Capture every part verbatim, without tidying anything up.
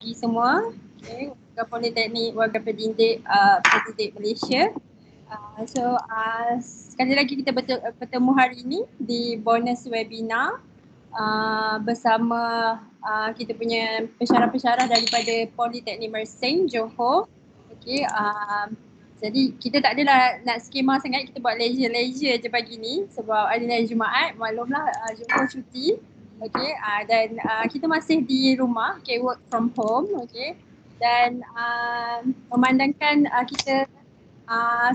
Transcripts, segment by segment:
pagi semua. Okay, warga Politeknik, warga pendidik, uh, pendidik Malaysia. Uh, so uh, sekali lagi kita bertemu hari ini di bonus webinar uh, bersama uh, kita punya pensyarah-pensyarah daripada Politeknik Mersing, Johor. Okay, uh, jadi kita tak adalah nak skema sangat, kita buat leisure-leisure je pagi ni sebab hari ni Jumaat, maklumlah uh, Johor cuti. Okay, uh, dan uh, kita masih di rumah, okay, work from home, okay. Dan uh, memandangkan uh, kita uh,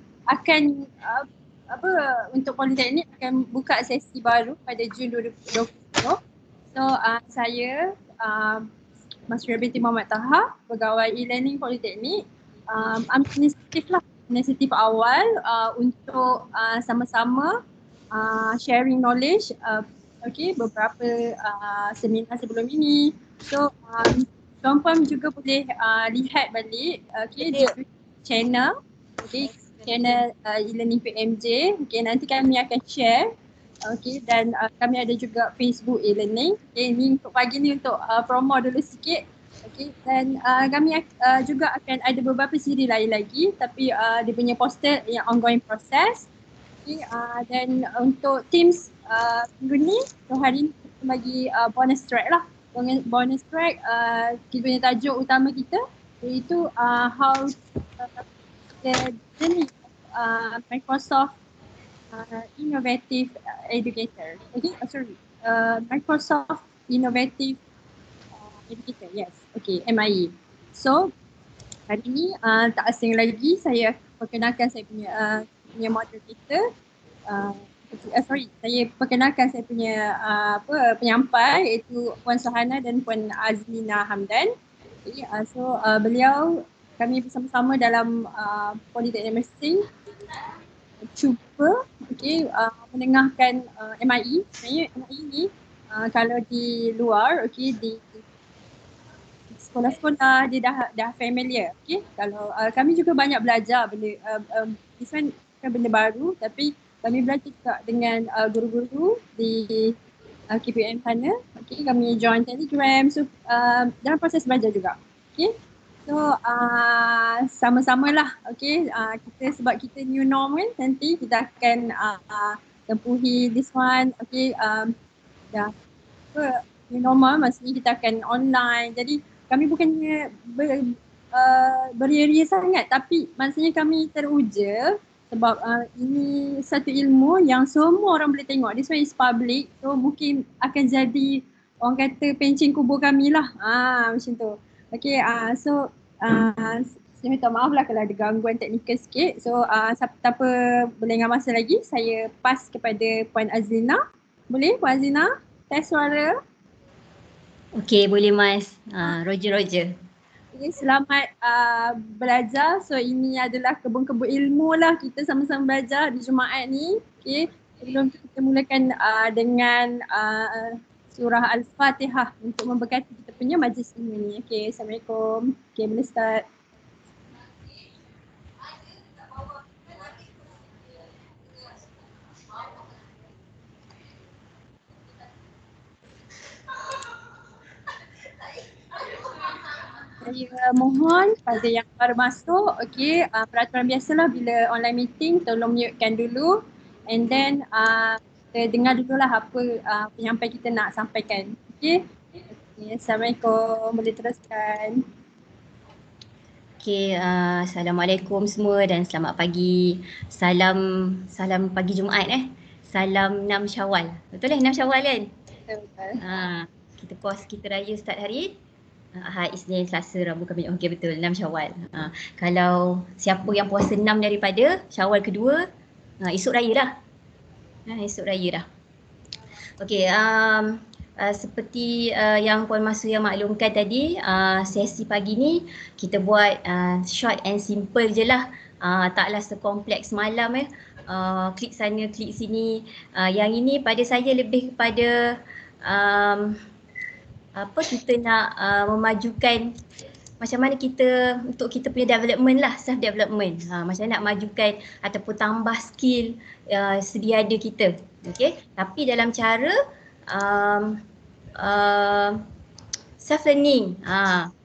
akan uh, apa untuk Politeknik akan buka sesi baru pada Jun dua ribu dua puluh. So uh, saya uh, Mas Syura binti Muhammad Taha, pegawai e-learning Politeknik, um, ambil inisiatif lah, inisiatif awal uh, untuk uh, sama-sama uh, sharing knowledge. Uh, Okay, beberapa uh, seminar sebelum ini. So, um, tuan-puan juga boleh uh, lihat balik okay, di channel, okay, channel uh, e-learning P M J. Okay, nanti kami akan share. Okay, dan uh, kami ada juga Facebook e-learning. Okay, ini untuk pagi ni untuk uh, promo dulu sikit. Okay, dan uh, kami uh, juga akan ada beberapa siri lain lagi, tapi uh, dia punya poster yang ongoing process. Okay, uh, dan untuk Teams uh, minggu ni, so hari ni kita bagi uh, bonus track lah. Bonus track, uh, kita punya tajuk utama kita iaitu uh, how uh, the journey uh, Microsoft uh, Innovative Educator. Okay, oh, sorry, uh, Microsoft Innovative uh, Educator, yes, okay, M I E. So, hari ni uh, tak asing lagi, saya perkenalkan saya punya uh, punya moderator. Uh, uh, sorry, saya perkenalkan saya punya uh, apa penyampai iaitu Puan Sohana dan Puan Azmina Hamdan. Okay, uh, so uh, beliau kami bersama-sama dalam uh, Politeknik Mersing cuba okay, uh, menengahkan uh, M I E. Sebenarnya M I E ni uh, kalau di luar, okay, di sekolah-sekolah dia dah dah familiar. Okay, kalau uh, kami juga banyak belajar benda uh, um, this one bukan benda baru, tapi kami belajar juga dengan uh, guru-guru di uh, K P M sana. Okay, kami join Telegram, so uh, dalam proses belajar juga. Okay, so uh, sama-samalah. Okay, uh, kita sebab kita new norm kan, nanti kita akan uh, uh, tempuhi this one. Okay, um, dah apa, new normal maksudnya kita akan online. Jadi kami bukannya ber, uh, beria-ria sangat, tapi maksudnya kami teruja sebab uh, ini satu ilmu yang semua orang boleh tengok. This one is public, so mungkin akan jadi orang kata pencing kubur kami lah. Ah, macam tu. Okay, uh, so uh, saya minta maaf lah kalau ada gangguan teknikal sikit. So uh, siapa tak apa boleh dengan masa lagi, saya pass kepada Puan Azlina. Boleh Puan Azlina? Test suara. Okey, boleh Mas. Uh, Roger, Roger. Okay, selamat uh, belajar. So ini adalah kebun-kebun ilmu lah, kita sama-sama belajar di Jumaat ni. Okay, sebelum kita mulakan uh, dengan uh, surah Al-Fatihah untuk memberkati kita punya majlis ilmu ni. Okay, Assalamualaikum. Okay, boleh start. Saya mohon pada yang baru masuk, okay, uh, peraturan biasalah bila online meeting tolong mutekan dulu, and then uh, kita dengar dulu lah apa uh, penyampai kita nak sampaikan. Okay, okay, Assalamualaikum, boleh teruskan. Okay, uh, Assalamualaikum semua dan selamat pagi. Salam salam pagi Jumaat eh. Salam enam Syawal. Betul lah enam Syawal kan? Betul, betul. Uh, kita puas kita raya start hari. Ahad, Isnin, Selasa, Rabu, Khamis. Okey, betul, enam Syawal. Ha, kalau siapa yang puasa enam daripada Syawal kedua, ha, esok raya dah. Ha, esok raya dah. Okey, um, uh, seperti uh, yang Puan Masria maklumkan tadi, uh, sesi pagi ni kita buat uh, short and simple je lah. Uh, taklah sekompleks malam eh. Uh, klik sana, klik sini. Uh, yang ini pada saya lebih kepada um, apa kita nak uh, memajukan macam mana kita untuk kita punya development lah, self development. Ha, macam mana nak majukan ataupun tambah skill uh, sedia ada kita. Okey, tapi dalam cara um, uh, self learning. Ha,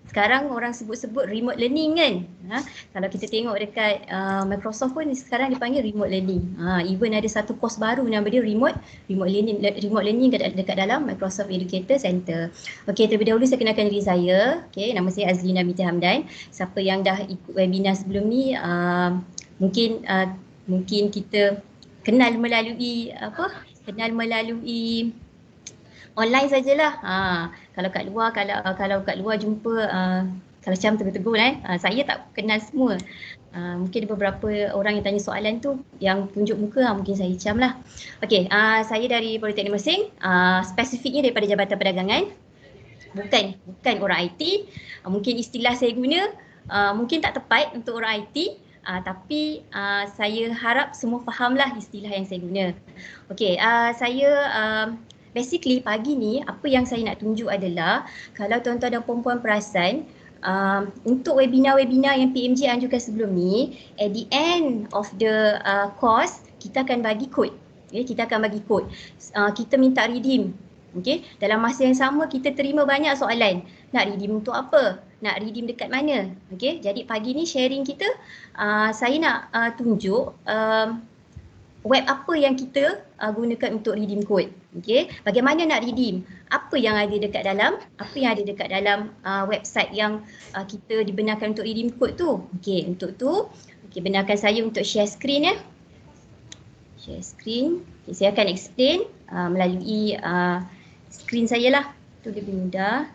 sekarang orang sebut-sebut remote learning kan. Ha? Kalau kita tengok dekat uh, Microsoft pun sekarang dipanggil remote learning. Ha, even ada satu course baru nama dia remote remote learning remote learning dekat, dekat dalam Microsoft Educator Center. Okey, terlebih dahulu saya kenalkan diri saya. Okey, nama saya Azlina Binti Hamdan. Siapa yang dah ikut webinar sebelum ni uh, mungkin uh, mungkin kita kenal melalui apa? Kenal melalui online sajalah. Ha, kalau kat luar kalau kalau kat luar jumpa uh, kalau macam tegur-tegur eh. Uh, saya tak kenal semua. Uh, mungkin ada beberapa orang yang tanya soalan tu yang tunjuk muka uh, mungkin saya cam lah. Okey, uh, saya dari Politeknik Mersing, uh, spesifiknya daripada Jabatan Perdagangan. Bukan bukan orang I T. Uh, mungkin istilah saya guna uh, mungkin tak tepat untuk orang I T. Uh, tapi uh, saya harap semua fahamlah istilah yang saya guna. Okey, uh, saya uh, basically pagi ni apa yang saya nak tunjuk adalah kalau tuan-tuan dan puan-puan perasan uh, untuk webinar-webinar yang P M J anjurkan sebelum ni, at the end of the uh, course kita akan bagi kod. Okay, kita akan bagi kod. Uh, kita minta redeem. Okay, dalam masa yang sama kita terima banyak soalan. Nak redeem untuk apa? Nak redeem dekat mana? Okay, jadi pagi ni sharing kita uh, saya nak uh, tunjuk uh, web apa yang kita uh, gunakan untuk redeem code. Okey, bagaimana nak redeem? Apa yang ada dekat dalam? Apa yang ada dekat dalam uh, website yang uh, kita dibenarkan untuk redeem code tu? Okey, untuk tu okey, benarkan saya untuk share screen ya. Share screen. Okay, saya akan explain uh, melalui uh, screen saya lah. Tu lebih mudah.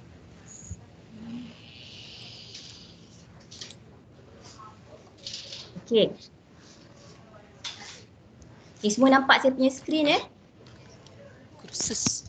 Okey. Okay, semua nampak saya punya screen eh? Kursus.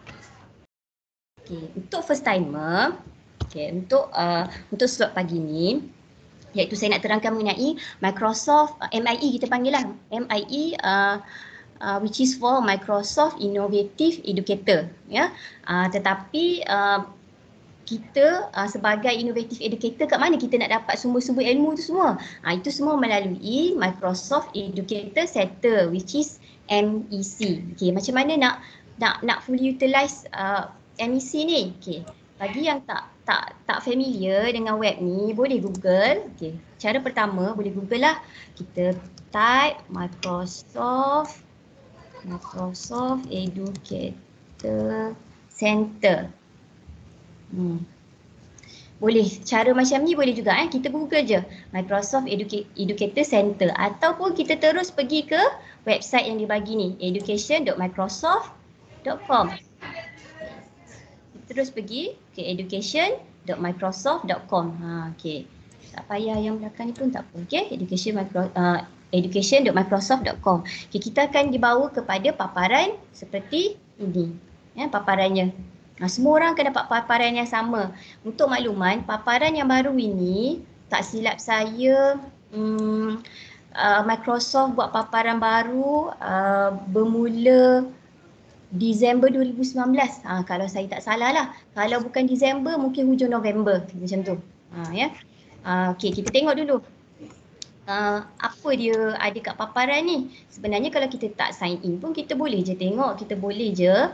Okay, untuk first timer, okay, untuk uh, untuk slot pagi ni, iaitu saya nak terangkan mengenai Microsoft uh, M I E kita panggil lah. M I E uh, uh, which is for Microsoft Innovative Educator. Ya, uh, tetapi uh, kita uh, sebagai innovative educator kat mana kita nak dapat sumber-sumber ilmu tu semua? Ha, itu semua melalui Microsoft Educator Center which is M E C. Okay, macam mana nak nak nak fully utilize uh, M E C ni? Okay, bagi yang tak tak tak familiar dengan web ni boleh Google. Okay, cara pertama boleh Google lah. Kita type Microsoft Microsoft Educator Center. Hmm. Boleh cara macam ni boleh juga eh, kita Google je Microsoft Educa- Educator Center ataupun kita terus pergi ke website yang dibagi ni education dot microsoft dot com. Terus pergi ke education dot microsoft dot com. Ha, okey. Tak payah yang belakang ni pun tak apa. Okey, education micro uh, education dot microsoft dot com. Okay, kita akan dibawa kepada paparan seperti ini. Ya, paparannya. Nah, semua orang akan dapat paparan yang sama. Untuk makluman, paparan yang baru ini, tak silap saya, hmm, uh, Microsoft buat paparan baru uh, bermula Disember dua ribu sembilan belas. Ha, kalau saya tak salah lah. Kalau bukan Disember, mungkin hujung November. Macam tu. Ha, ya. Uh, Okey, kita tengok dulu. Uh, apa dia ada kat paparan ni. Sebenarnya kalau kita tak sign in pun kita boleh je tengok, kita boleh je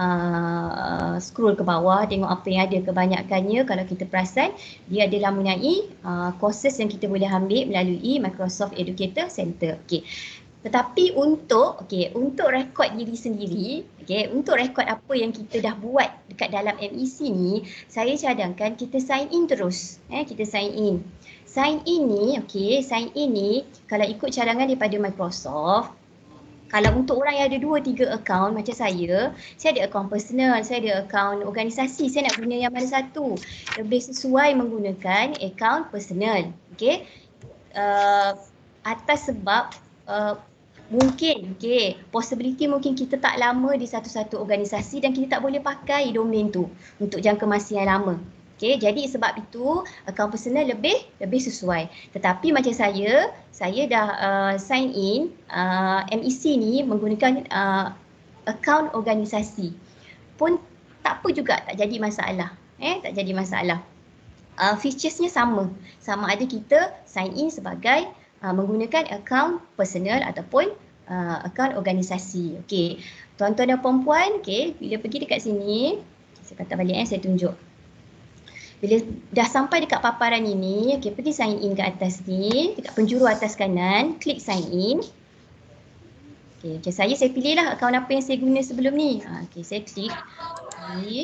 uh, scroll ke bawah tengok apa yang ada. Kebanyakannya kalau kita perasan dia adalah mengenai uh, courses yang kita boleh ambil melalui Microsoft Educator Center. Okey. Tetapi untuk okey, untuk rekod diri sendiri, okey, untuk rekod apa yang kita dah buat dekat dalam M E C ni, saya cadangkan kita sign in terus. Eh, kita sign in. Sign in ni, okey, sign in ni kalau ikut cadangan daripada Microsoft, kalau untuk orang yang ada dua tiga akaun macam saya, saya ada akaun personal, saya ada akaun organisasi, saya nak guna yang mana satu? Lebih sesuai menggunakan akaun personal, okey. Uh, atas sebab uh, mungkin, okey, possibility mungkin kita tak lama di satu-satu organisasi dan kita tak boleh pakai domain tu untuk jangka masa yang lama. Okey, jadi sebab itu akaun personal lebih lebih sesuai. Tetapi macam saya, saya dah uh, sign in uh, M E C ni menggunakan uh, akaun organisasi. Pun tak apa juga, tak jadi masalah. Eh, tak jadi masalah. Uh, featuresnya sama. Sama ada kita sign in sebagai uh, menggunakan akaun personal ataupun uh, akaun organisasi. Okey, tuan-tuan dan puan-puan, okey, bila pergi dekat sini, saya kata balik eh, saya tunjuk. Bila dah sampai dekat paparan ini, okey, pergi sign in kat atas ni, dekat penjuru atas kanan, klik sign in. Okey, macam saya, saya pilihlah akaun apa yang saya guna sebelum ni. Ha, okey, saya klik. Okey.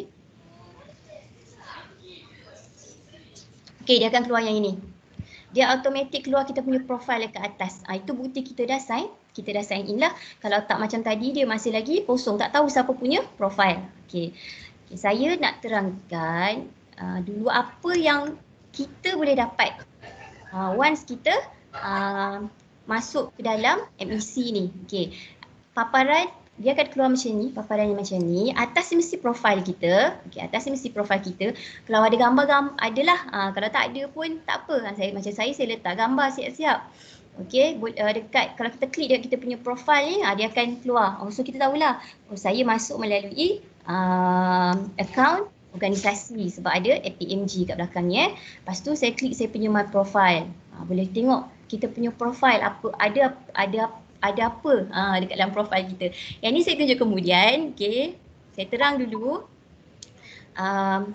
Okey, dia akan keluar yang ini. Dia automatik keluar kita punya profile dekat atas. Ha, itu bukti kita dah sign, kita dah sign in lah. Kalau tak macam tadi, dia masih lagi kosong, tak tahu siapa punya profile. Okey. Okay, saya nak terangkan uh, dulu apa yang kita boleh dapat uh, once kita uh, masuk ke dalam M E C ni. Okay. Paparan dia akan keluar macam ni, paparan yang macam ni. Atas ni mesti profil kita. Okay, atas ni mesti profil kita. Kalau ada gambar-gambar, adalah. Uh, kalau tak ada pun tak apa. Saya, macam saya, saya letak gambar siap-siap. Okay, uh, dekat, kalau kita klik dekat kita punya profil ni, uh, dia akan keluar. Oh, so kita tahulah, oh, saya masuk melalui uh, account organisasi sebab ada A P M G kat belakangnya. Lepas tu saya klik saya punya my profile. Uh, boleh tengok kita punya profile apa, ada ada ada apa uh, dekat dalam profile kita. Yang ni saya tunjuk kemudian. Okay, saya terang dulu. Um,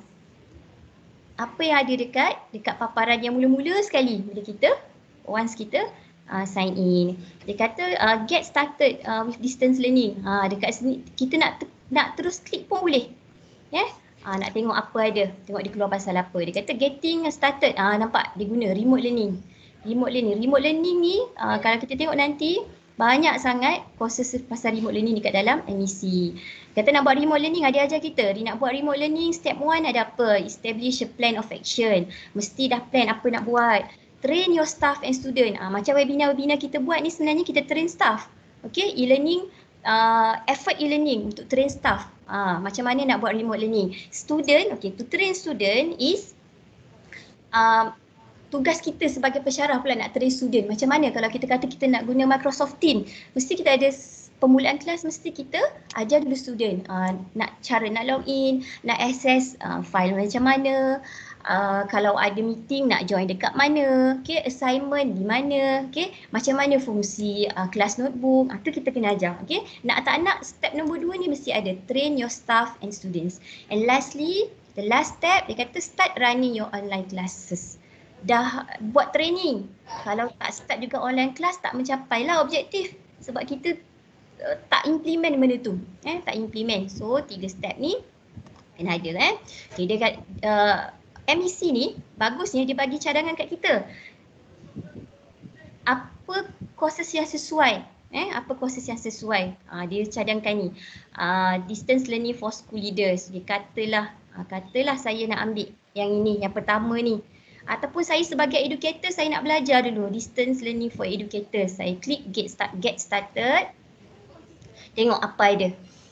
apa yang ada dekat dekat paparan yang mula-mula sekali bila kita once kita Uh, sign in. Dia kata uh, get started uh, with distance learning. Uh, dekat sini kita nak nak terus klik pun boleh. Ya. Yeah? Uh, nak tengok apa ada. Tengok dia keluar pasal apa. Dia kata getting started. Uh, nampak dia guna remote learning. Remote learning. Remote learning ni uh, kalau kita tengok nanti banyak sangat courses pasal remote learning dekat dalam M E C. Kata nak buat remote learning, dia ajar kita. Dia nak buat remote learning, step one ada apa? Establish a plan of action. Mesti dah plan apa nak buat. Train your staff and student. Ah, macam webinar-webinar kita buat ni sebenarnya kita train staff. Okay, e-learning, uh, effort e-learning untuk train staff. Ah, macam mana nak buat remote learning. Student, okay, to train student is uh, tugas kita sebagai pensyarah pula nak train student. Macam mana kalau kita kata kita nak guna Microsoft Teams, mesti kita ada permulaan kelas, mesti kita ajar dulu student. Uh, nak cara nak login, nak access uh, file macam mana. Uh, kalau ada meeting nak join dekat mana, okay, assignment di mana, okay, macam mana fungsi uh, kelas notebook, itu uh, kita kena ajar, okay. Nak tak nak, step nombor dua ni mesti ada, train your staff and students. And lastly, the last step, dia kata start running your online classes. Dah buat training, kalau tak start juga online class, tak mencapai lah objektif sebab kita uh, tak implement benda tu, eh, tak implement. So, tiga step ni kena ada, eh. Okay, dia kat, uh, M E C ni bagusnya dia bagi cadangan kat kita. Apa courses yang sesuai? Eh, apa courses yang sesuai? Ah, dia cadangkan ni. Ah, distance learning for school leaders. Dia katalah, ah, katalah saya nak ambil yang ini, yang pertama ni. Ataupun saya sebagai educator, saya nak belajar dulu distance learning for educators. Saya klik get start get started. Tengok apa ada.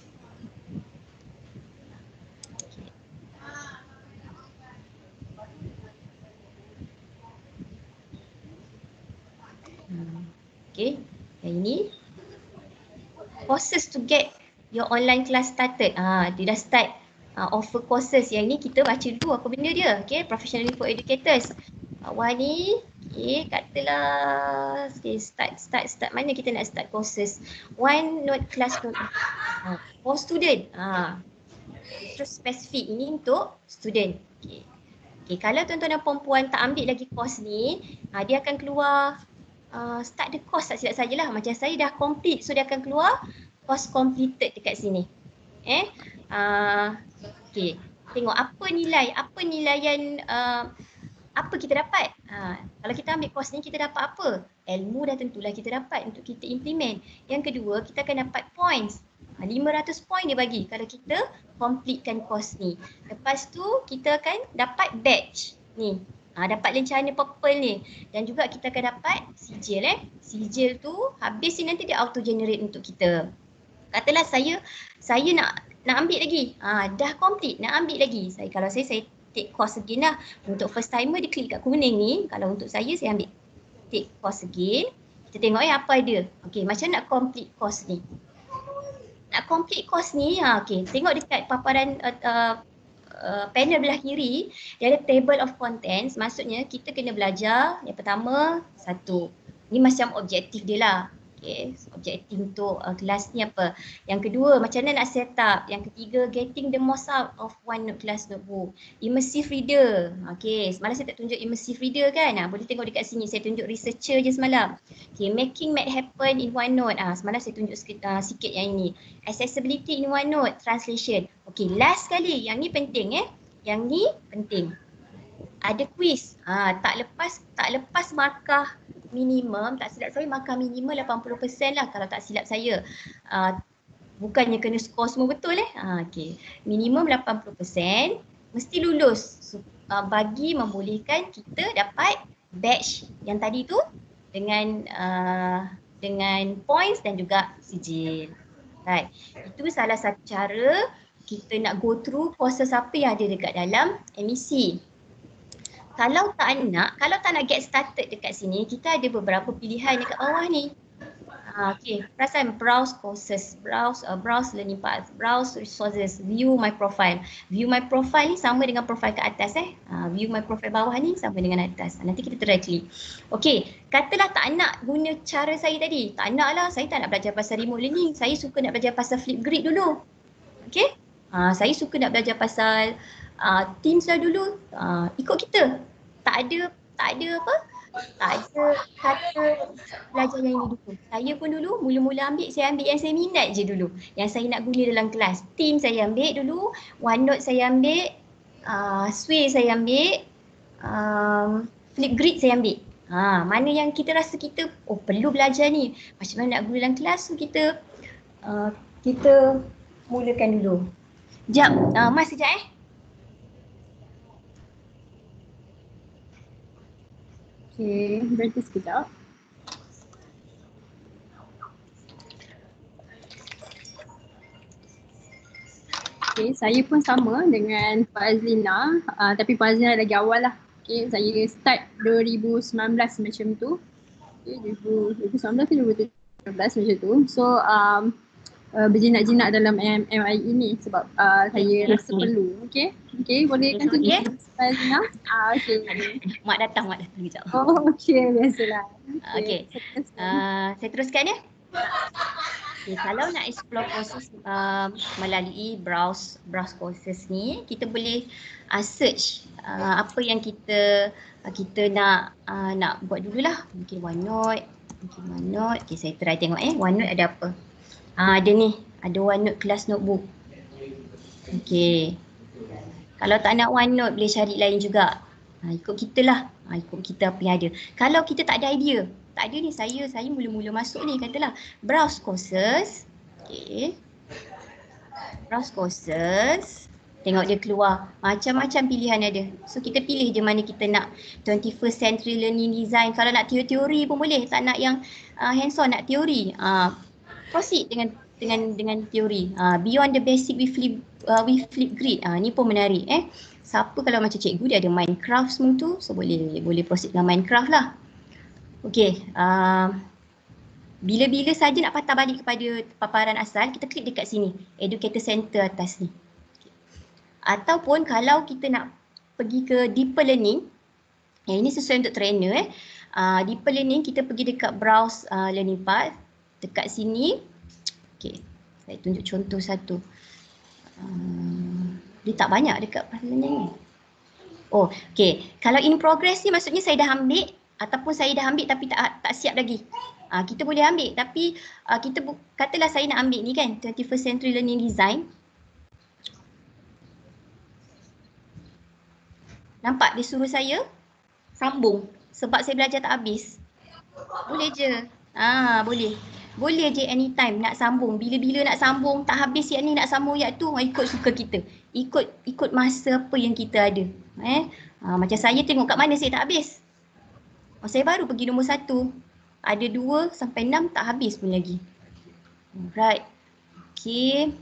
Okay, yang ini courses to get your online class started. Ah, dia dah start uh, offer courses. Yang ni kita baca dulu apa benda dia. Okay, professionally for educators. Awal ni, okay, katalah, okay, start, start, start. Mana kita nak start courses? One note class note uh, for student. Ah, terus spesifik ini untuk student. Okay. Okay, kalau tuan-tuan dan perempuan tak ambil lagi course ni, uh, dia akan keluar Uh, start the course tak silap sajalah. Macam saya dah complete, so dia akan keluar course completed dekat sini. Eh, uh, okay. Tengok apa nilai, apa nilaian, uh, apa kita dapat. Uh, kalau kita ambil course ni, kita dapat apa? Ilmu dah tentulah kita dapat untuk kita implement. Yang kedua, kita akan dapat points. Uh, lima ratus point dia bagi kalau kita completekan course ni. Lepas tu, kita akan dapat badge ni. Ha, dapat lencana purple ni, dan juga kita akan dapat sijil, eh. Sijil tu habis ni nanti dia auto generate untuk kita. Katalah saya saya nak nak ambil lagi. Ha, dah complete nak ambil lagi. Saya kalau saya saya take course again lah. Untuk first timer dia klik kat kuning ni. Kalau untuk saya saya ambil take course again. Kita tengok eh apa ada. Okey, macam nak complete course ni. Nak complete course ni, ha, okey, tengok dekat paparan uh, uh, Uh, panel belah kiri, dia ada table of contents. Maksudnya kita kena belajar yang pertama, satu. Ni macam objektif dia lah. Okay, so objektif untuk uh, kelas ni apa? Yang kedua, macam mana nak set up? Yang ketiga, getting the most out of OneNote class notebook. Immersive reader. Okay, semalam saya tak tunjuk immersive reader kan? Ha, boleh tengok dekat sini, saya tunjuk researcher je semalam. Okay, making math happen in OneNote. Ha, semalam saya tunjuk sikit, uh, sikit yang ini. Accessibility in OneNote, translation. Okay, last sekali, yang ni penting eh. Yang ni penting. Ada quiz. Ha, tak lepas tak lepas markah minimum, tak silap saya markah minimum lapan puluh peratus lah kalau tak silap saya. Uh, bukannya kena skor semua betul eh. Uh, okay. Minimum lapan puluh peratus mesti lulus uh, bagi membolehkan kita dapat badge yang tadi tu dengan uh, dengan points dan juga sijil. Right. Itu salah satu cara kita nak go through proses apa yang ada dekat dalam M E C. Kalau tak nak, kalau tak nak get started dekat sini, kita ada beberapa pilihan dekat bawah ni. Uh, okay, perasan browse courses, browse uh, browse learning paths, browse resources, view my profile. View my profile ni sama dengan profile ke atas eh. Uh, view my profile bawah ni sama dengan atas. Nanti kita try klik. Okay, katalah tak nak guna cara saya tadi. Tak nak lah, saya tak nak belajar pasal remote learning. Saya suka nak belajar pasal Flipgrid dulu. Okay, uh, saya suka nak belajar pasal uh, Teams lah dulu. Uh, ikut kita. Tak ada, tak ada apa? Tak ada kata belajar yang ini dulu. Saya pun dulu mula-mula ambil, saya ambil yang saya minat je dulu. Yang saya nak guna dalam kelas. Team saya ambil dulu, OneNote saya ambil, uh, Sway saya ambil, um, Flipgrid saya ambil. Ha, mana yang kita rasa kita, oh perlu belajar ni. Macam mana nak guna dalam kelas, so kita uh, kita mulakan dulu. Sekejap, uh, Mas sekejap eh. Okay, berhenti sekejap. Okay, saya pun sama dengan Pak Azlina, uh, tapi Pak Azlina lagi awal lah. Okay, saya start dua ribu sembilan belas macam tu. Okay, dua ribu sembilan belas ke dua ribu tujuh belas macam tu. So, um, uh, berjinak-jinak dalam M I E ni sebab uh, saya rasa perlu. Okay, okay, boleh kan tunjuk Okay. Pak Azlina? Ah, okay. Mak datang, mak datang sekejap. Oh, okay, biasalah. Okay, okay. Uh, saya teruskan ya. Okay, kalau nak explore courses uh, melalui browse browse courses ni, kita boleh uh, search uh, apa yang kita uh, kita nak uh, nak buat dululah. Mungkin OneNote, mungkin OneNote. Okay, saya try tengok eh OneNote ada apa. Uh, ada ni, ada OneNote class notebook. Okay. Kalau tak nak OneNote boleh cari lain juga. Ha, ikut kita lah. Ha, ikut kita apa yang ada. Kalau kita tak ada idea, tak ada ni saya, saya mula-mula masuk ni katalah browse courses. Okay. Browse courses. Tengok dia keluar. Macam-macam pilihan ada. So kita pilih je mana kita nak. twenty-first century learning design. Kalau nak teori-teori pun boleh. Tak nak yang uh, hands on, nak teori. Uh, proceed dengan dengan dengan teori. Uh, beyond the basic with flip uh, with Flipgrid. Ah uh, ni pun menarik eh. Siapa kalau macam cikgu dia ada Minecraft semua tu, so boleh boleh proceed dengan Minecraft lah. Okey, uh, bila-bila saja nak patah balik kepada paparan asal, kita klik dekat sini, Educator Center atas ni. Okay. Ataupun kalau kita nak pergi ke deeper learning, yang ini sesuai untuk trainer eh. Uh, deeper learning kita pergi dekat browse uh, learning path, dekat sini. Okey, saya tunjuk contoh satu. Uh, dia tak banyak dekat learning ni. Oh, okey. Kalau in progress ni maksudnya saya dah ambil ataupun saya dah ambil tapi tak tak siap lagi. Uh, kita boleh ambil tapi uh, kita katalah saya nak ambil ni kan, twenty-first century learning design. Nampak dia suruh saya sambung sebab saya belajar tak habis. Boleh je. Ah, boleh. Boleh je anytime nak sambung. Bila-bila nak sambung, tak habis yang ni nak sambung yang tu, ikut suka kita. Ikut ikut masa apa yang kita ada. Eh? Ha, macam saya tengok kat mana saya tak habis. Oh, saya baru pergi nombor satu. Ada dua sampai enam tak habis pun lagi. Alright. Okay.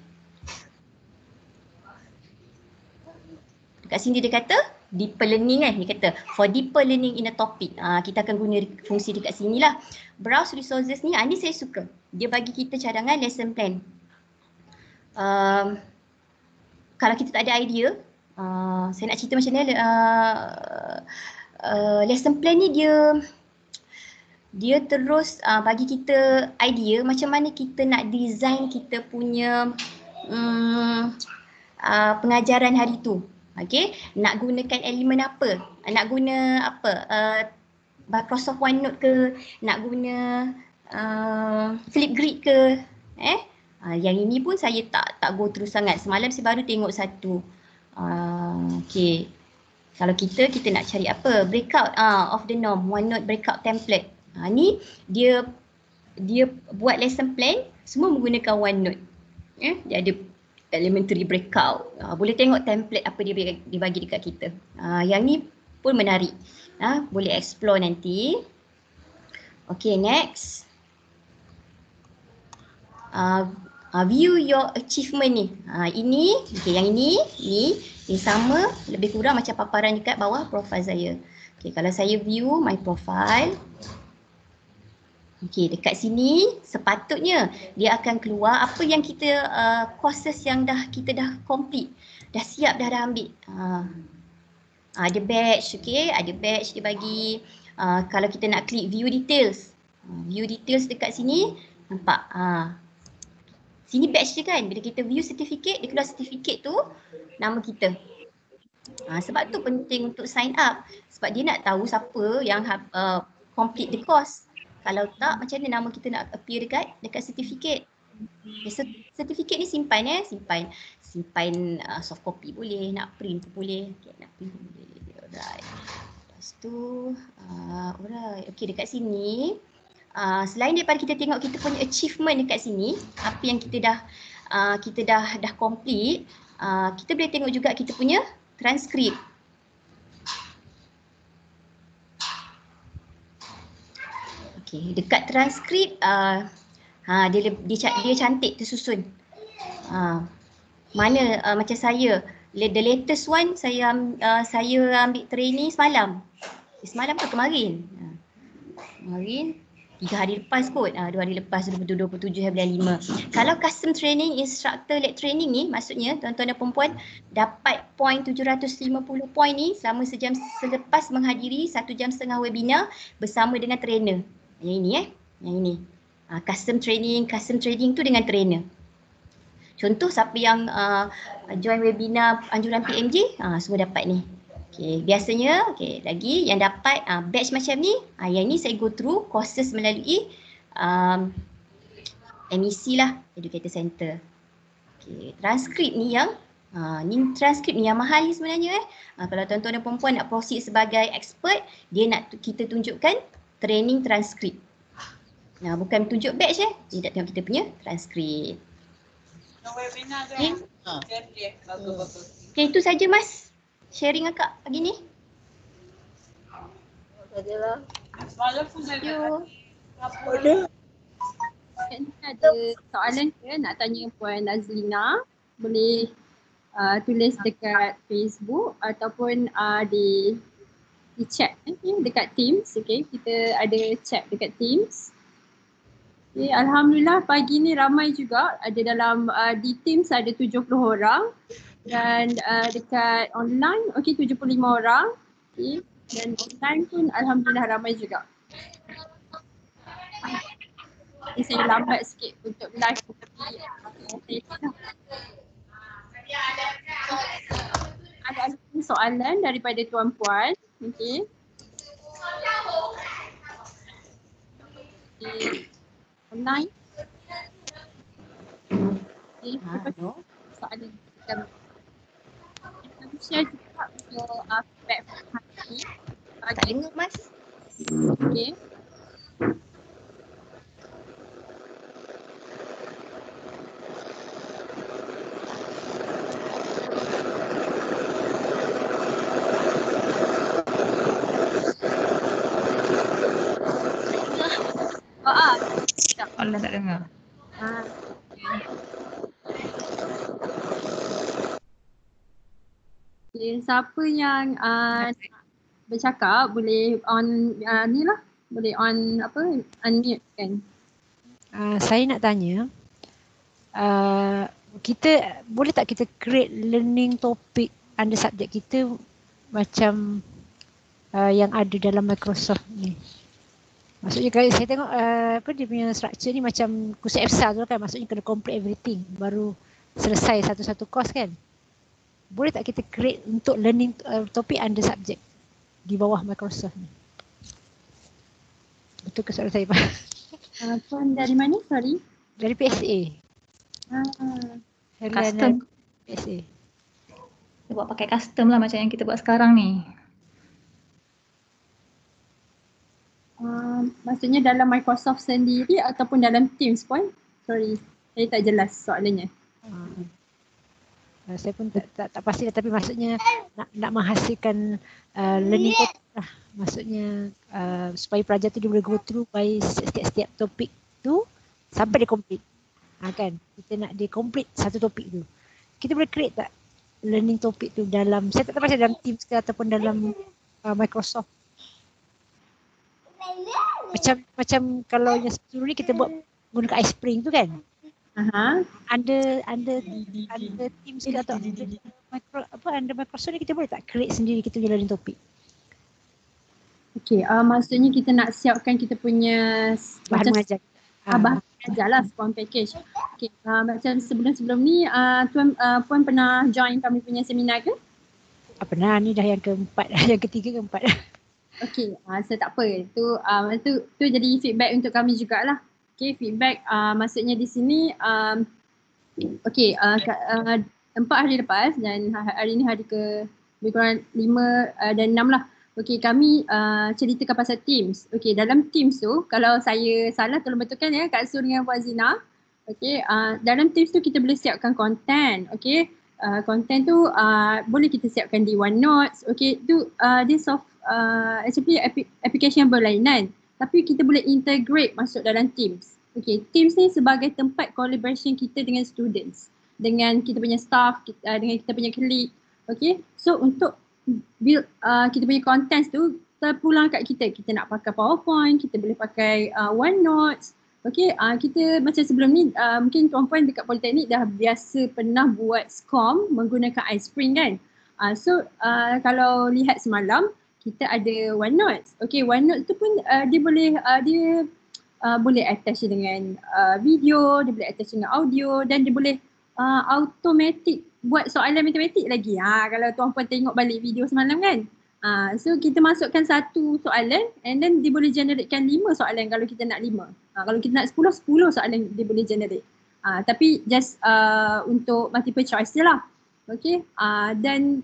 Dekat sini dia kata deeper learning kan, dia kata for deeper learning in a topic. Ha, kita akan guna fungsi dekat sini lah. Browse resources ni, ha, ni saya suka. Dia bagi kita cadangan lesson plan. Um, kalau kita tak ada idea, uh, saya nak cerita macam ni, uh, uh, lesson plan ni dia dia terus uh, bagi kita idea macam mana kita nak design kita punya um, uh, pengajaran hari tu. Okay, nak gunakan elemen apa? Nak guna apa? Uh, Microsoft OneNote ke? Nak guna uh, Flipgrid ke? Eh? Uh, yang ini pun saya tak tak go through sangat. Semalam saya baru tengok satu. Uh, okay. Kalau kita, kita nak cari apa? Breakout uh, of the norm, OneNote breakout template. Ha, ni dia dia buat lesson plan semua menggunakan OneNote. Eh, dia ada elementary breakout. Ha, boleh tengok template apa dia, dia bagi dekat kita. Ha, yang ni pun menarik. Ha, boleh explore nanti. Okay, next. Uh, uh, view your achievement ni. Ha, ini, okay, yang ini, ni, ni sama lebih kurang macam paparan dekat bawah profile saya. Okay, kalau saya view my profile. Okay, dekat sini sepatutnya dia akan keluar apa yang kita uh, courses yang dah kita dah complete. Dah siap dah dah ambil. Uh, ada batch, okay, ada batch dia bagi. Uh, kalau kita nak klik view details. Uh, view details dekat sini, nampak? Uh, sini batch dia kan. Bila kita view certificate, dia keluar certificate tu nama kita. Uh, sebab tu penting untuk sign up. Sebab dia nak tahu siapa yang uh, complete the course. Kalau tak, macam mana nama kita nak appear dekat dekat certificate. Okay, certificate ni simpan eh, simpan. Simpan uh, soft copy boleh, nak print pun boleh. Okay, nak print pun boleh. Alright. Lepas tu, uh, alright. Okay, dekat sini, uh, selain daripada kita tengok kita punya achievement dekat sini, apa yang kita dah uh, kita dah dah complete, uh, kita boleh tengok juga kita punya transcript. Okay, dekat transkrip uh, ha, dia, dia dia cantik tersusun. Uh, mana uh, macam saya, the latest one saya uh, saya ambil training semalam. Eh, semalam ke kemarin? Uh, kemarin tiga hari lepas kot. Uh, dua hari lepas dua puluh tujuh bulan lima. Kalau custom training instructor led training ni maksudnya tuan-tuan dan puan-puan dapat point tujuh ratus lima puluh point ni selama sejam selepas menghadiri satu jam setengah webinar bersama dengan trainer. Yang ini eh, yang ini. Uh, custom training, custom training tu dengan trainer. Contoh siapa yang uh, join webinar anjuran P M J, uh, semua dapat ni. Okay, biasanya okay, lagi yang dapat uh, batch macam ni, uh, yang ni saya go through courses melalui um, M E C lah, Educator Center. Okay, transkrip ni yang uh, ni transkrip ni yang mahal ni sebenarnya eh. Uh, kalau tuan-tuan dan perempuan nak proceed sebagai expert, dia nak kita tunjukkan training transkrip. Nah, bukan tunjuk batch eh. Dia tak tengok kita punya transkrip. Webinar tu. Okay. Ha. Dia bagus-bagus. Okay, itu saja Mas. Sharing akak pagi ni. Sajalah. Semalam pun saya You. ada. Ni ada soalan ke nak tanya Puan Nazlina, boleh uh, tulis dekat Facebook ataupun uh, di di chat eh, dekat Teams. Okay, kita ada chat dekat Teams. Okay, Alhamdulillah pagi ni ramai juga, ada dalam uh, di Teams ada tujuh puluh orang dan uh, dekat online okay tujuh puluh lima orang. Okay, dan online pun Alhamdulillah ramai juga. Okay, saya lambat sikit untuk live tapi uh, ada soalan daripada tuan-puan. Okey. Okay. Online. Okey, apa soalan kita kita share juga untuk uh, feedback hari ni. Tak dengar Mas. Okey. Allah tak dengar. Ha. Okay, siapa yang uh, bercakap boleh on uh, ni lah, boleh on apa, unmute kan. Uh, saya nak tanya, uh, kita boleh tak kita create learning topic under subjek kita macam uh, yang ada dalam Microsoft ni? Maksudnya kalau saya tengok uh, apa dia punya structure ni macam kursus EFSA tu kan, maksudnya kena complete everything baru selesai satu-satu course kan. Boleh tak kita create untuk learning uh, topik under subject di bawah Microsoft ni? Betul ke soalan saya Pak? Uh, puan dari mana? Sorry. Dari P S A. Ah, Custom. P S A. Kita buat pakai custom lah macam yang kita buat sekarang ni. uh, maksudnya dalam Microsoft sendiri ataupun dalam Teams puan? Sorry, saya tak jelas soalannya. Uh, saya pun tak, tak, tak pasti lah, tapi maksudnya nak, nak menghasilkan uh, learning topik lah. Maksudnya uh, supaya pelajar tu dia boleh go through by setiap-setiap topik tu sampai dia complete. Ha, kan? Kita nak dia complete satu topik tu. Kita boleh create tak learning topik tu dalam, saya tak tahu macam dalam Teams ke ataupun dalam uh, Microsoft. Macam macam kalau yang sebelum ni kita buat gunakan iSpring tu kan. Aha. Under under under Teams ke atau under micro, apa under Microsoft ni kita boleh tak create sendiri kita punya learning topik. Okey, uh, maksudnya kita nak siapkan kita punya Bahan macam mengajar. uh, bahan mengajar lah, spawn package. Okey, uh, macam sebelum-sebelum ni uh, tuan uh, puan pernah join kami punya seminar ke? Ah, pernah, ni dah yang keempat, yang ketiga keempat. Okey, uh, so tak apa. Tu uh, tu tu jadi feedback untuk kami jugalah. Okey, feedback uh, maksudnya di sini um, okey, uh, uh, empat hari lepas dan hari ni hari ke lebih kurang lima uh, dan enam lah. Okey, kami uh, ceritakan pasal Teams. Okey, dalam Teams tu, kalau saya salah tolong betulkan ya Kak Su dengan Puan Zina. Okey, uh, dalam Teams tu kita boleh siapkan konten. Okey, uh, konten tu uh, boleh kita siapkan di OneNote. Okey, tu uh, dia soft, uh, actually ap- application yang berlainan. Tapi kita boleh integrate masuk dalam Teams. Okey, Teams ni sebagai tempat collaboration kita dengan students. Dengan kita punya staff, kita, uh, dengan kita punya colleague. Okey, so untuk build uh, kita punya contents tu terpulang kat kita. Kita nak pakai PowerPoint, kita boleh pakai uh, OneNote. Okay, uh, kita macam sebelum ni uh, mungkin tuan-puan dekat Politeknik dah biasa pernah buat SCORM menggunakan iSpring kan. Uh, so uh, kalau lihat semalam kita ada OneNote. Okay, OneNote tu pun uh, dia boleh uh, dia uh, boleh attach dengan uh, video, dia boleh attach dengan audio dan dia boleh uh, automatic buat soalan matematik lagi. Ha, kalau tuan-puan tengok balik video semalam kan. Ha, so kita masukkan satu soalan and then dia boleh generatekan lima soalan kalau kita nak lima. Ha, kalau kita nak sepuluh, sepuluh soalan dia boleh generate. Ha, tapi just uh, untuk multiple choice je lah. Okay. Uh, dan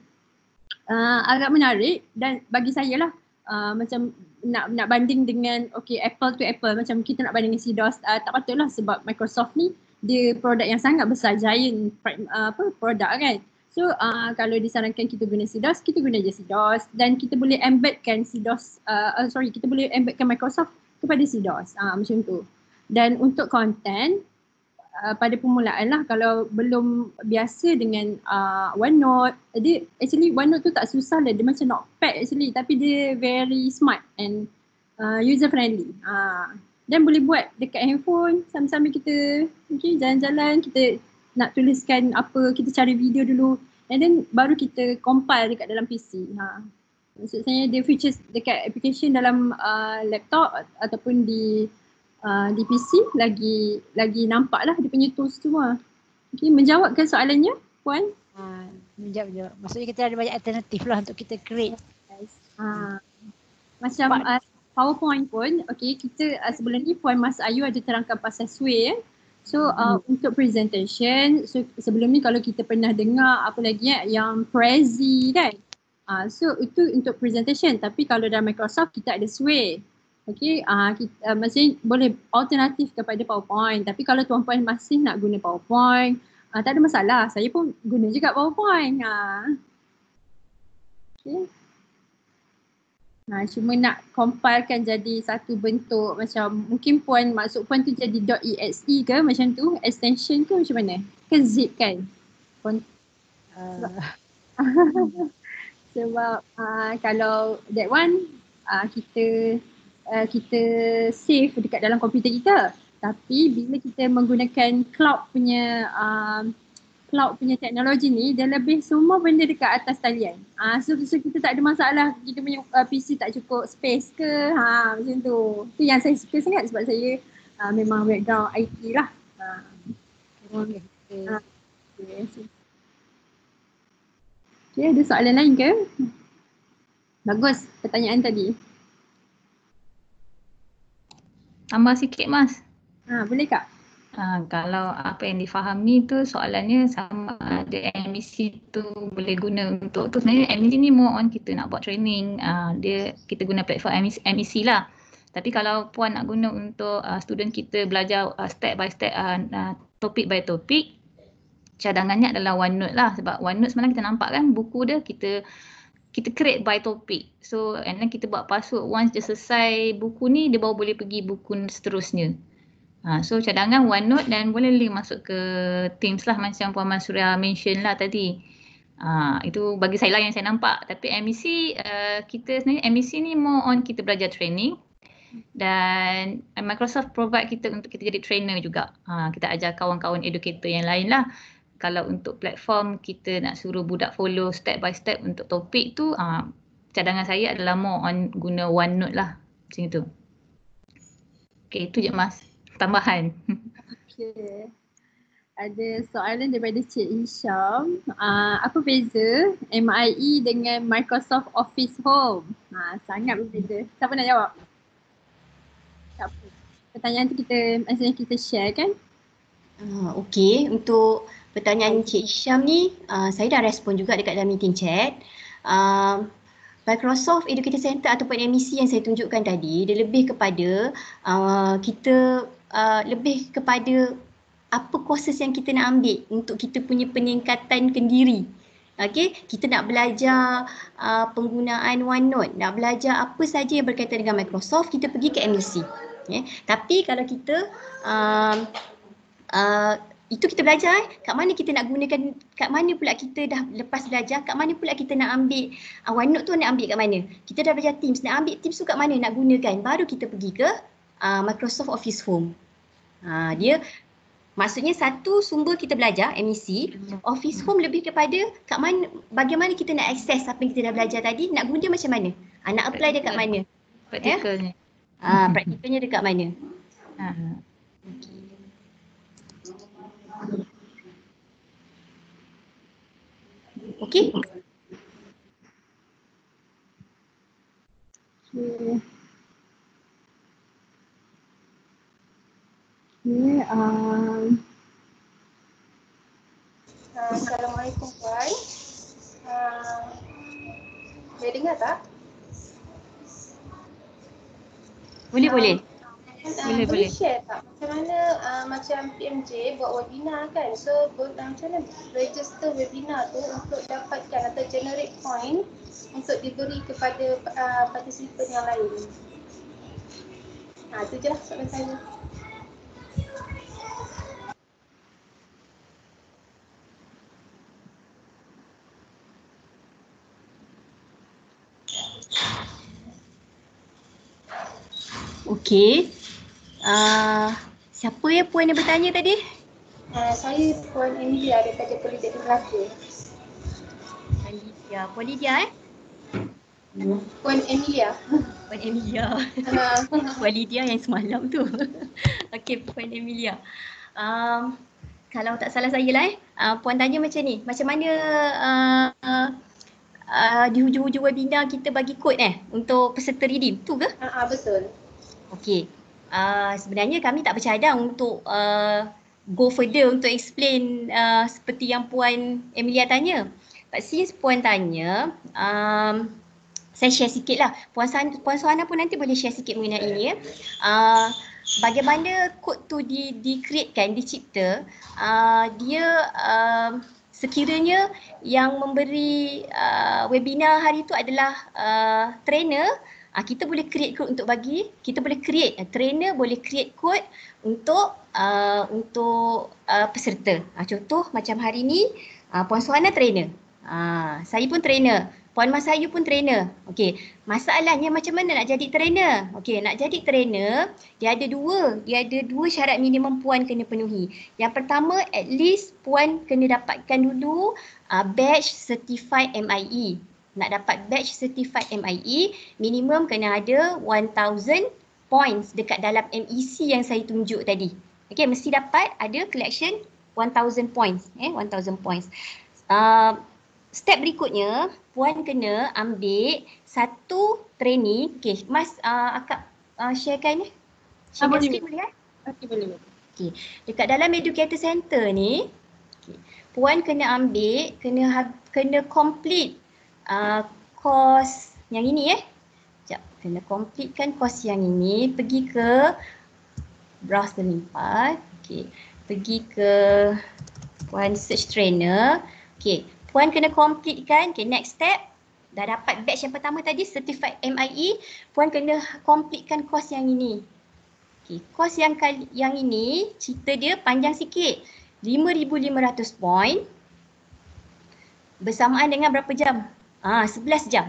uh, agak menarik dan bagi saya lah uh, macam nak nak banding dengan okay Apple to Apple. Macam kita nak banding dengan C DOS uh, tak patutlah sebab Microsoft ni dia produk yang sangat besar, giant uh, apa produk kan. So uh, kalau disarankan kita guna C DOS, kita guna je C DOS dan kita boleh embedkan C DOS, uh, uh, sorry kita boleh embedkan Microsoft kepada C DOS uh, macam tu. Dan untuk content uh, pada permulaan lah kalau belum biasa dengan uh, OneNote, dia actually OneNote tu tak susah lah, dia macam notepad actually tapi dia very smart and uh, user friendly. Uh, Dan boleh buat dekat handphone sambil-sambil kita okay, jalan-jalan, kita nak tuliskan apa, kita cari video dulu and then baru kita compile dekat dalam P C. Ha. Maksud saya dia features dekat application dalam uh, laptop ataupun di uh, di P C lagi lagi nampak lah dia punya tools semua. Okay, menjawab ke soalannya Puan? Ha, menjawab je. Maksudnya kita ada banyak alternatif lah untuk kita create. Ha. Macam uh, PowerPoint pun, okay, kita uh, sebelum ni Puan Mas Ayu ada terangkan pasal Sway ya. So uh, hmm. untuk presentation, so sebelum ni kalau kita pernah dengar apa lagi ya, yang Prezi kan. Uh, so itu untuk presentation tapi kalau dalam Microsoft kita ada Sway. Okay, uh, kita, uh, maksudnya boleh alternatif kepada PowerPoint tapi kalau tuan-puan masih nak guna PowerPoint, uh, tak ada masalah. Saya pun guna juga PowerPoint. Uh. Okay. Nah, cuma nak compilekan jadi satu bentuk macam mungkin Puan maksud Puan tu jadi .exe ke macam tu, extension ke macam mana? Ke zip kan? Puan, uh. Sebab uh, kalau that one uh, kita uh, kita save dekat dalam komputer kita. Tapi bila kita menggunakan cloud punya uh, cloud punya teknologi ni dia lebih semua benda dekat atas talian. Ah, so, so kita tak ada masalah kita punya uh, P C tak cukup space ke, ha macam tu. Tu yang saya suka sangat sebab saya uh, memang background I T lah. Ha. Okay. Okay. Ha. Okay. Okay, ada soalan lain ke? Bagus pertanyaan tadi. Tambah sikit Mas. Ha, boleh Kak? Ha, kalau apa yang difahami tu soalannya sama ada M E C tu boleh guna untuk tu, sebenarnya M E C ni more on kita nak buat training, uh, dia kita guna platform M E C lah. Tapi kalau puan nak guna untuk uh, student kita belajar uh, step by step, uh, uh, topic by topic, cadangannya adalah OneNote lah, sebab OneNote semalam kita nampak kan buku dia kita kita create by topic. So and then kita buat password, once dia selesai buku ni dia baru boleh pergi buku seterusnya. Ha, so cadangan OneNote dan boleh link masuk ke Teams lah macam Puan Mansuria mention lah tadi. Ha, itu bagi saya lah yang saya nampak. Tapi M E C, uh, kita sebenarnya M E C ni more on kita belajar training dan Microsoft provide kita untuk kita jadi trainer juga. Ha, kita ajar kawan-kawan educator yang lain lah. Kalau untuk platform kita nak suruh budak follow step by step untuk topik tu, uh, cadangan saya adalah more on guna OneNote lah. Macam itu. Okay, itu je Mas. Tambahan. Okay. Ada soalan daripada Cik Hisham. Uh, apa beza M I E dengan Microsoft Office Home? Ha, sangat berbeza. Siapa nak jawab? Siapa? Pertanyaan tu kita maksudnya kita share kan? Uh, Okey, untuk pertanyaan Cik Syam ni, uh, saya dah respon juga dekat dalam meeting chat. Uh, Microsoft Educator Center ataupun M E C yang saya tunjukkan tadi, dia lebih kepada uh, kita uh, lebih kepada apa courses yang kita nak ambil untuk kita punya peningkatan kendiri. Okey, kita nak belajar uh, penggunaan OneNote, nak belajar apa saja yang berkaitan dengan Microsoft, kita pergi ke M E C. Okay. Tapi kalau kita uh, uh, itu kita belajar, eh. kat mana kita nak gunakan, kat mana pula kita dah lepas belajar, kat mana pula kita nak ambil uh, OneNote tu nak ambil kat mana. Kita dah belajar Teams, nak ambil Teams tu kat mana nak gunakan, baru kita pergi ke uh, Microsoft Office Home. Uh, dia maksudnya satu sumber kita belajar M E C, Office Home lebih kepada kat mana, bagaimana kita nak akses apa yang kita dah belajar tadi, nak guna macam mana, uh, nak apply dia kat mana. Praktikalnya. Eh? Uh, praktikalnya dekat mana. Uh. Okey. Okay. Okay, um, Uh, Assalamualaikum Puan. Uh, boleh dengar tak? Boleh uh, boleh. Uh, Boleh, boleh. boleh share tak macam mana uh, macam P M J buat webinar kan, so uh, macam mana register webinar tu untuk dapatkan atau generate point untuk diberi kepada uh, partisipan yang lain. Ha, itu je lah soalan saya. Okey. Uh, siapa ya puan yang bertanya tadi? Uh, saya Puan Emilia daripada Politeknik Melaka. Puan Lydia. Puan Lydia eh? Puan Emilia. Puan Emilia. Uh, Puan Lydia yang semalam tu. Okey, Puan Emilia. Um, kalau tak salah saya lah eh, uh, Puan tanya macam ni, macam mana uh, uh, uh, di hujung-hujung webinar kita bagi kod eh untuk peserta redeem tu ke? uh, uh, betul. Okey. Uh, sebenarnya kami tak bercadang untuk uh, go further untuk explain uh, seperti yang Puan Emilia tanya. But since Puan tanya, um, saya share sikit lah. Puan, San, Puan Suhana pun nanti boleh share sikit mengenai ini ya. Uh, bagaimana kod tu di, di-createkan, dicipta, uh, dia uh, sekiranya yang memberi uh, webinar hari tu adalah uh, trainer, uh, kita boleh create kod untuk bagi, kita boleh create, uh, trainer boleh create kod untuk uh, untuk uh, peserta. Uh, contoh macam hari ni, uh, Puan Suhana trainer, uh, saya pun trainer. Puan Masayu pun trainer. Okey, masalahnya macam mana nak jadi trainer? Okey, nak jadi trainer, dia ada dua. Dia ada dua syarat minimum puan kena penuhi. Yang pertama, at least puan kena dapatkan dulu uh, badge certified M I E. Nak dapat badge certified M I E, minimum kena ada one thousand points dekat dalam M E C yang saya tunjuk tadi. Okey, mesti dapat ada collection one thousand points. Eh, one thousand points. Uh, step berikutnya, puan kena ambil satu training. Okey, Mas uh, akak uh, sharekan ni. Sharekan boleh. screen boleh kan? Okey, boleh. boleh. Okey, dekat dalam Educator Center ni, okay, puan kena ambil, kena ha- kena complete uh, course yang ini eh. Sekejap, kena completekan course yang ini, pergi ke browse learning path. Okey, pergi ke puan search trainer. Okey, puan kena completekan. Okay, next step. Dah dapat batch yang pertama tadi, certified M I E. Puan kena completekan course yang ini. Okay, course yang kali, yang ini, cerita dia panjang sikit. lima ribu lima ratus point. Bersamaan dengan berapa jam? Ah, sebelas jam.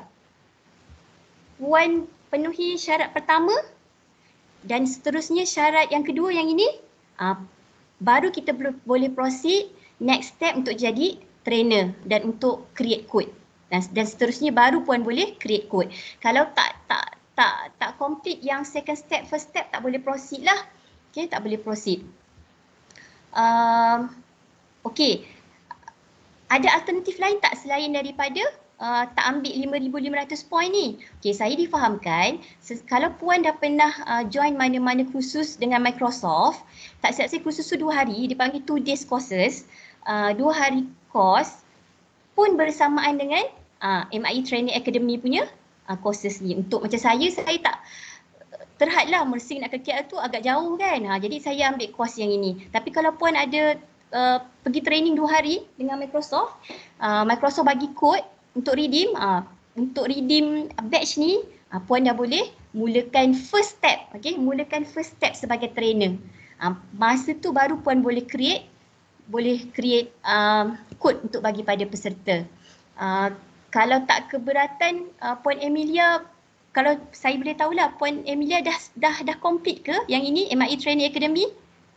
Puan penuhi syarat pertama. Dan seterusnya syarat yang kedua yang ini. Ah, baru kita boleh proceed next step untuk jadi trainer dan untuk create code. Dan, dan seterusnya baru puan boleh create code. Kalau tak tak tak tak complete yang second step, first step, tak boleh proceed lah. Okay, tak boleh proceed. Um, okay. Ada alternatif lain tak selain daripada uh, tak ambil lima ribu lima ratus point ni? Okay, saya difahamkan kalau puan dah pernah uh, join mana-mana kursus dengan Microsoft, tak silap saya kursus tu dua hari, dipanggil two days courses, uh, dua hari course pun bersamaan dengan uh, M I E Training Academy punya uh, courses ni. Untuk macam saya, saya tak terhad lah, Mersing nak ke K L tu agak jauh kan. Ha, jadi saya ambil course yang ini. Tapi kalau puan ada uh, pergi training dua hari dengan Microsoft, uh, Microsoft bagi code untuk redeem, uh, untuk redeem batch ni, uh, puan dah boleh mulakan first step. Okay, mulakan first step sebagai trainer. Uh, masa tu baru puan boleh create boleh create uh, kod untuk bagi pada peserta. Uh, kalau tak keberatan uh, Puan Emilia, kalau saya boleh tahulah Puan Emilia dah dah dah complete ke yang ini M I E Training Academy?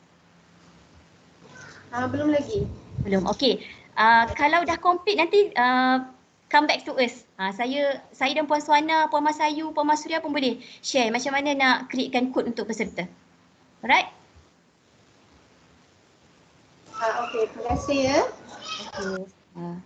Uh, belum lagi. Belum. Okey. Uh, kalau dah complete nanti uh, come back to us. Uh, saya saya dan Puan Suana, Puan Masayu, Puan Masuria pun boleh share macam mana nak createkan kod untuk peserta. Alright? Ah, okey, terima kasih ya. Okey. Uh.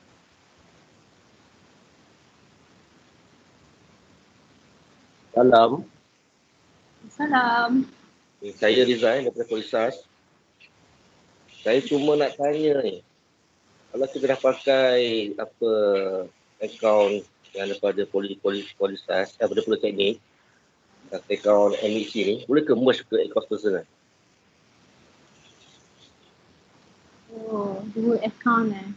Salam. Salam. Saya Rizal daripada Polisas. Saya cuma nak tanya ni. Kalau kita dah pakai apa akaun yang daripada Poli Poli Polisas, daripada Politeknik, akaun M E C ni, boleh ke merge ke akaun personal? Oh, dua account eh.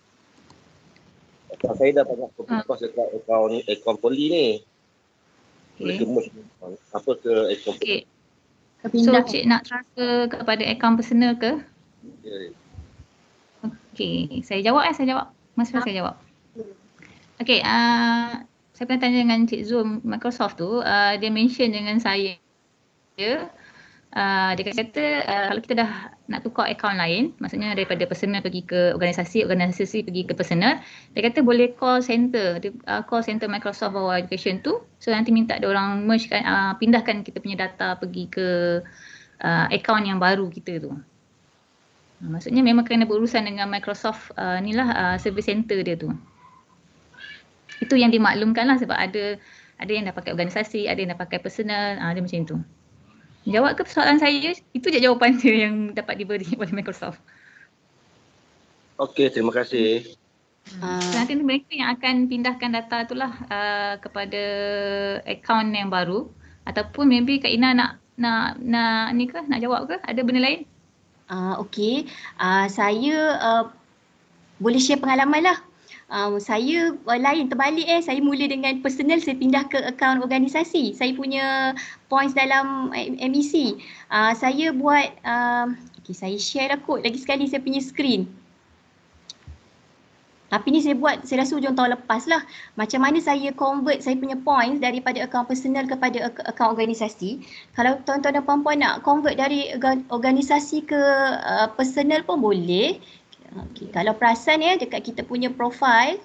Sebab saya dah banyak kos dekat akaun akaun Poli ni. Boleh Okay. ke merge apa ke akaun Okay. So Kepindah. cik nak transfer kepada akaun personal ke? personal? Okay, saya jawab eh, saya jawab. Mas Fah, saya jawab. Okay, uh, saya pernah tanya dengan Cik Zoom Microsoft tu, uh, dia mention dengan saya, dia, uh, dia kata uh, kalau kita dah nak tukar akaun lain, maksudnya daripada personal pergi ke organisasi, organisasi pergi ke personal, dia kata boleh call center, dia, uh, call center Microsoft Bawah Education tu, so nanti minta dia orang merge kan, uh, pindahkan kita punya data pergi ke uh, akaun yang baru kita tu. Maksudnya memang kena berurusan dengan Microsoft uh, ni lah uh, service center dia tu. Itu yang dimaklumkan lah sebab ada ada yang dah pakai organisasi, ada yang dah pakai personal, uh, dia macam tu. Jawab ke soalan saya? Itu je jawapan dia yang dapat diberi oleh Microsoft. Okey, terima kasih. Uh, So, nanti mereka yang akan pindahkan data tu lah uh, kepada akaun yang baru. Ataupun maybe Kak Ina nak nak nak ni ke, nak jawab ke? Ada benda lain? uh, Okey, uh, saya uh, boleh share pengalaman lah. Uh, saya uh, lain terbalik eh, saya mula dengan personal, saya pindah ke akaun organisasi. Saya punya points dalam M E C. Uh, saya buat, uh, okay, saya share lah kod lagi sekali saya punya screen. Tapi ni saya buat, saya rasa hujung tahun lepas lah. Macam mana saya convert saya punya points daripada akaun personal kepada ak- akaun organisasi. Kalau tuan-tuan dan puan-puan nak convert dari organ- organisasi ke uh, personal pun boleh. Okay. Kalau perasan ya, dekat kita punya profile.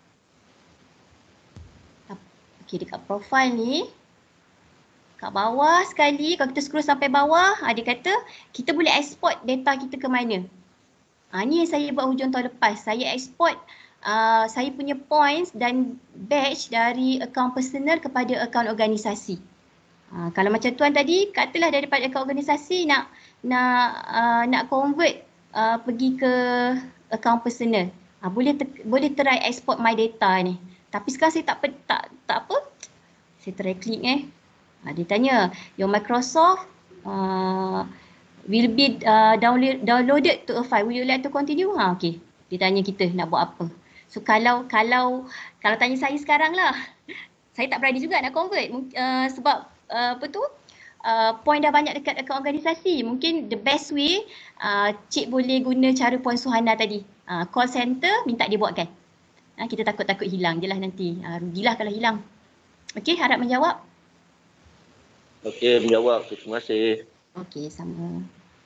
Okay, dekat profile ni. Kat bawah sekali, kalau kita scroll sampai bawah, ha, dia kata kita boleh export data kita ke mana. Ha, ni yang saya buat hujung tahun lepas. Saya export uh, saya punya points dan badge dari akaun personal kepada akaun organisasi. Ha, kalau macam tuan tadi, katalah daripada akaun organisasi nak nak uh, nak convert uh, pergi ke akaun personal. Ha, boleh ter, boleh try export my data ni. Tapi sekarang saya tak tak tak apa. Saya try klik eh. Ha, dia tanya, your Microsoft uh, will be uh, download, downloaded to a file. Would you like to continue? Ha, okay. Dia tanya kita nak buat apa. So kalau kalau kalau tanya saya sekarang lah, saya tak berani juga nak convert uh, sebab uh, apa tu? Uh, point dah banyak dekat akaun organisasi. Mungkin the best way uh, cik boleh guna cara Puan Suhana tadi. Uh, call center minta dia buatkan. Uh, kita takut-takut hilang je lah nanti. Uh, rugilah kalau hilang. Okey, harap menjawab. Okey, menjawab. Terima kasih. Okey, sama.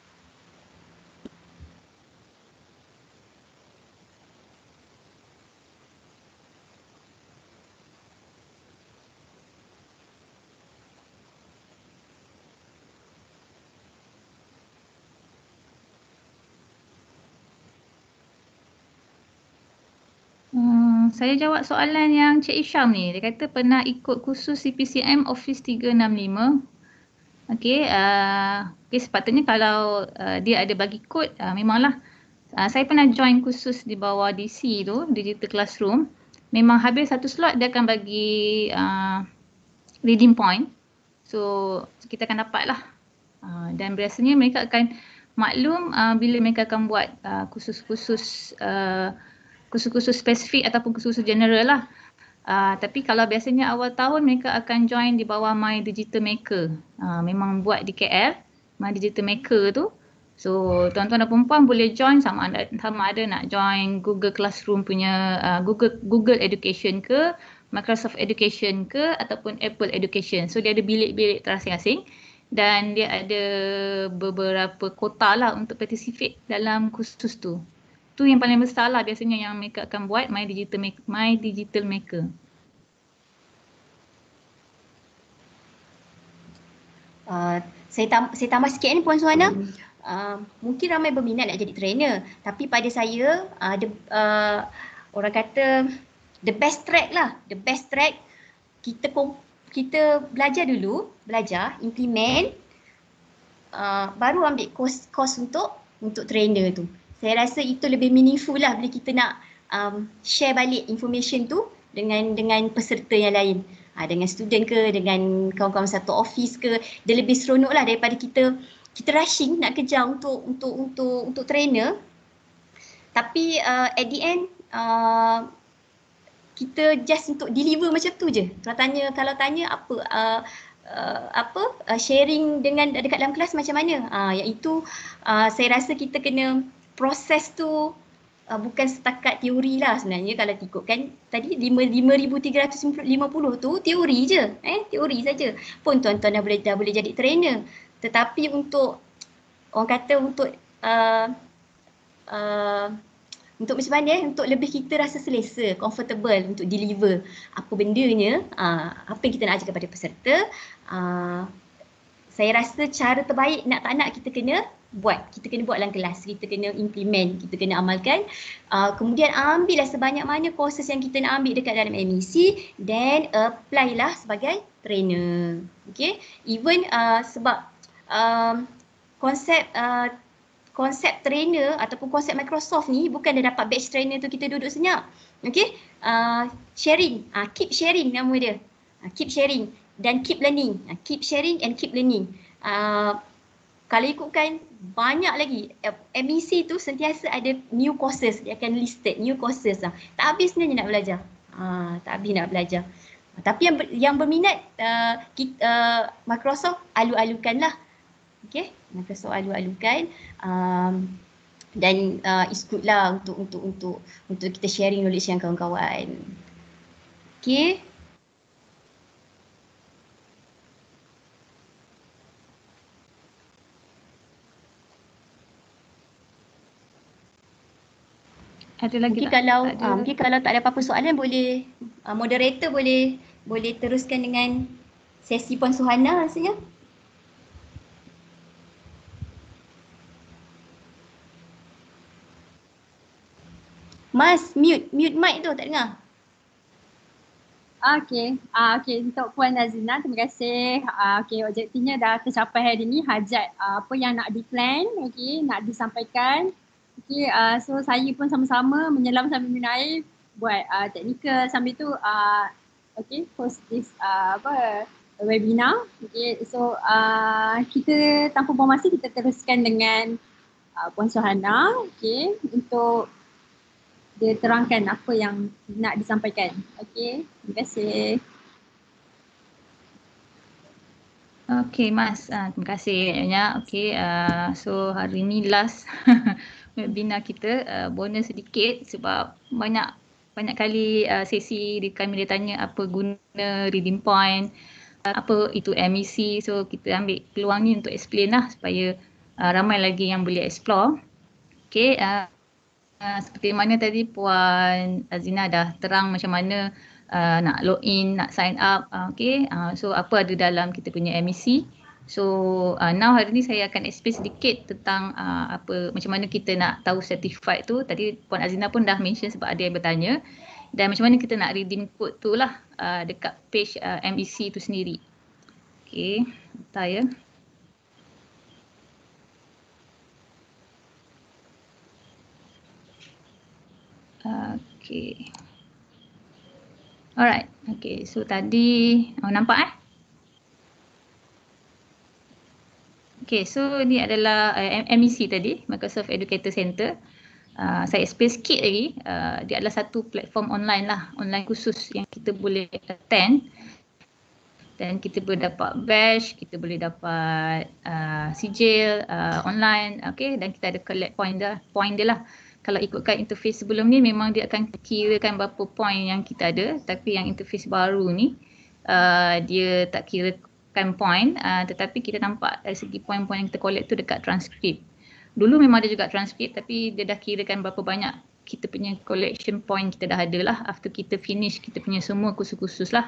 Hmm, saya jawab soalan yang Cik Isham ni. Dia kata pernah ikut kursus C P C M Office tiga enam lima. Okey, uh, okay, sepatutnya kalau uh, dia ada bagi kod, uh, memanglah. Uh, saya pernah join kursus di bawah D C tu, Digital Classroom. Memang habis satu slot dia akan bagi uh, redeem point. So kita akan dapat lah. Uh, dan biasanya mereka akan maklum uh, bila mereka akan buat uh, kursus-kursus uh, kursus-kursus spesifik ataupun kursus general lah. Uh, tapi kalau biasanya awal tahun mereka akan join di bawah My Digital Maker. Uh, memang buat di K L, My Digital Maker tu. So tuan-tuan dan perempuan boleh join sama ada, sama ada nak join Google Classroom punya uh, Google Google Education ke, Microsoft Education ke ataupun Apple Education. So dia ada bilik-bilik terasing-asing dan dia ada beberapa kota lah untuk participate dalam kursus tu. Tu yang paling besar lah biasanya yang mereka akan buat My Digital Maker. My Digital Maker. Uh, saya, tam- saya tambah sikit ni Puan Suhana. Uh, mungkin ramai berminat nak jadi trainer. Tapi pada saya, uh, the, uh, orang kata the best track lah. The best track, kita kita belajar dulu, belajar, implement, uh, baru ambil course, course untuk untuk trainer tu. Saya rasa itu lebih meaningful lah bila kita nak um, share balik information tu dengan dengan peserta yang lain. Ha, dengan student ke, dengan kawan-kawan satu office ke, dia lebih seronok lah daripada kita kita rushing nak kejar untuk untuk untuk untuk trainer. Tapi uh, at the end uh, kita just untuk deliver macam tu je. Kalau tanya kalau tanya apa uh, uh, apa uh, sharing dengan dekat dalam kelas macam mana? Ah uh, iaitu uh, saya rasa kita kena proses tu uh, bukan setakat teori lah sebenarnya kalau ikutkan tadi lima ribu tiga ratus lima puluh tu teori je, eh teori saja. Pun tuan-tuan dah boleh dah boleh jadi trainer. Tetapi untuk orang kata untuk uh, uh, untuk macam mana eh, untuk lebih kita rasa selesa, comfortable untuk deliver apa bendanya, uh, apa yang kita nak ajar kepada peserta, uh, saya rasa cara terbaik nak tak nak kita kena buat, kita kena buat dalam kelas, kita kena implement, kita kena amalkan. Uh, kemudian ambillah sebanyak mana courses yang kita nak ambil dekat dalam M E C dan apply lah sebagai trainer. Okay, even uh, sebab um, konsep uh, konsep trainer ataupun konsep Microsoft ni bukan dah dapat batch trainer tu kita duduk senyap. Okay, uh, sharing, uh, keep sharing nama dia, uh, keep sharing dan keep learning, uh, keep sharing and keep learning. Uh, kalau ikutkan banyak lagi, M E C tu sentiasa ada new courses, dia akan listed new courses lah. Tak habis sebenarnya nak belajar, uh, tak habis nak belajar. Uh, tapi yang ber, yang berminat uh, kita, uh, Microsoft alu-alukan lah. Okay, Microsoft alu-alukan. Um, Dan uh, it's good lah untuk untuk untuk untuk kita sharing knowledge dengan kawan-kawan. Okay. Ada lagi Mungkin tak? kalau Tak ada. uh, mungkin kalau tak ada apa-apa soalan boleh uh, moderator boleh boleh teruskan dengan sesi Puan Suhana rasanya. Mas, mute, mute mic tu tak dengar. Okey, uh, okey untuk Puan Nazina, terima kasih. Uh, okey, objektifnya dah tercapai hari ini. Hajat uh, apa yang nak di-plan, okey, nak disampaikan. Okey, uh, so saya pun sama-sama menyelam sambil minum air, buat uh, teknikal sambil tu uh, okey, host this uh, apa webinar. Okey, so uh, kita tanpa buang masa kita teruskan dengan uh, Puan Suhana, okey, untuk dia terangkan apa yang nak disampaikan. Okey, terima kasih. Okey Mas, uh, terima kasih banyak. Okey, uh, so hari ni last webinar kita, uh, bonus sedikit sebab banyak banyak kali uh, sesi di kami dia tanya apa guna redeem point, uh, apa itu M E C. So kita ambil peluang ni untuk explain lah supaya uh, ramai lagi yang boleh explore. Okey, uh, Uh, seperti mana tadi Puan Azina dah terang macam mana uh, nak login, nak sign up, uh, okay. Uh, so apa ada dalam kita punya M E C. So uh, now hari ni saya akan explain sedikit tentang uh, apa macam mana kita nak tahu certified tu. Tadi Puan Azina pun dah mention sebab ada yang bertanya. Dan macam mana kita nak redeem code tu lah uh, dekat page uh, M E C tu sendiri. Okay, bentar ya. Okay. Alright. Okay. So tadi oh, nampak eh? Okay. So ni adalah uh, M E C tadi, Microsoft Educator Center. Uh, saya explain sikit lagi. Uh, dia adalah satu platform online lah, online khusus yang kita boleh attend. Dan kita boleh dapat badge, kita boleh dapat uh, sijil uh, online, okay. Dan kita ada collect point dah, point dia lah. Kalau ikutkan interface sebelum ni memang dia akan kirakan berapa point yang kita ada, tapi yang interface baru ni uh, dia tak kirakan point, uh, tetapi kita nampak dari segi point-point yang kita collect tu dekat transkrip. Dulu memang ada juga transkrip tapi dia dah kirakan berapa banyak kita punya collection point kita dah ada lah after kita finish kita punya semua kursus-kursus lah.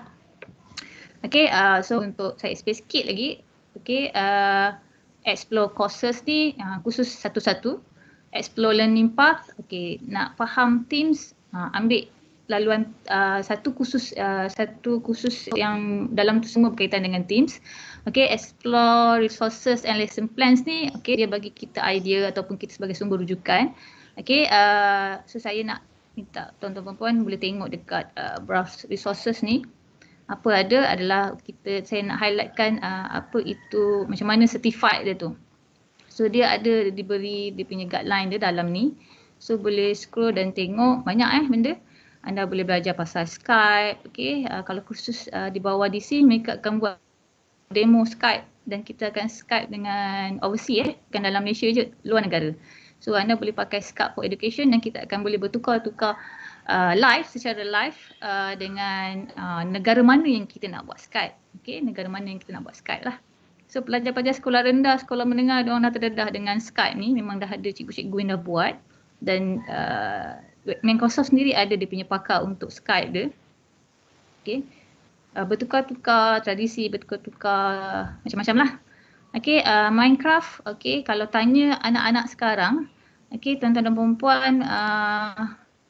Okay, uh, so untuk saya explain sikit lagi, okay, uh, explore courses ni uh, khusus satu-satu. Explore learning path, okay, nak faham Teams, uh, ambil laluan uh, satu kursus uh, satu kursus yang dalam tu semua berkaitan dengan Teams. Okay, explore resources and lesson plans ni, okay, dia bagi kita idea ataupun kita sebagai sumber rujukan. Okay, uh, so saya nak minta tuan-tuan puan boleh tengok dekat uh, browse resources ni. Apa ada adalah kita saya nak highlightkan uh, apa itu macam mana certified dia tu. So dia ada diberi dia punya guideline dia dalam ni. So boleh scroll dan tengok banyak eh benda. Anda boleh belajar pasal Skype, okey. Uh, kalau kursus uh, di bawah D C mereka akan buat demo Skype dan kita akan Skype dengan overseas eh, bukan dalam Malaysia je, luar negara. So anda boleh pakai Skype for Education dan kita akan boleh bertukar-tukar uh, live secara live uh, dengan uh, negara mana yang kita nak buat Skype. Okey, negara mana yang kita nak buat Skype lah. So pelajar-pelajar sekolah rendah, sekolah menengah, diorang dah terdedah dengan Skype ni, memang dah ada cikgu-cikgu yang dah buat. Dan uh, Microsoft sendiri ada dia punya pakar untuk Skype dia. Okay. Uh, bertukar-tukar tradisi, bertukar-tukar macam-macam lah. Okay, uh, Minecraft, okay, kalau tanya anak-anak sekarang, okay, tuan-tuan dan perempuan uh,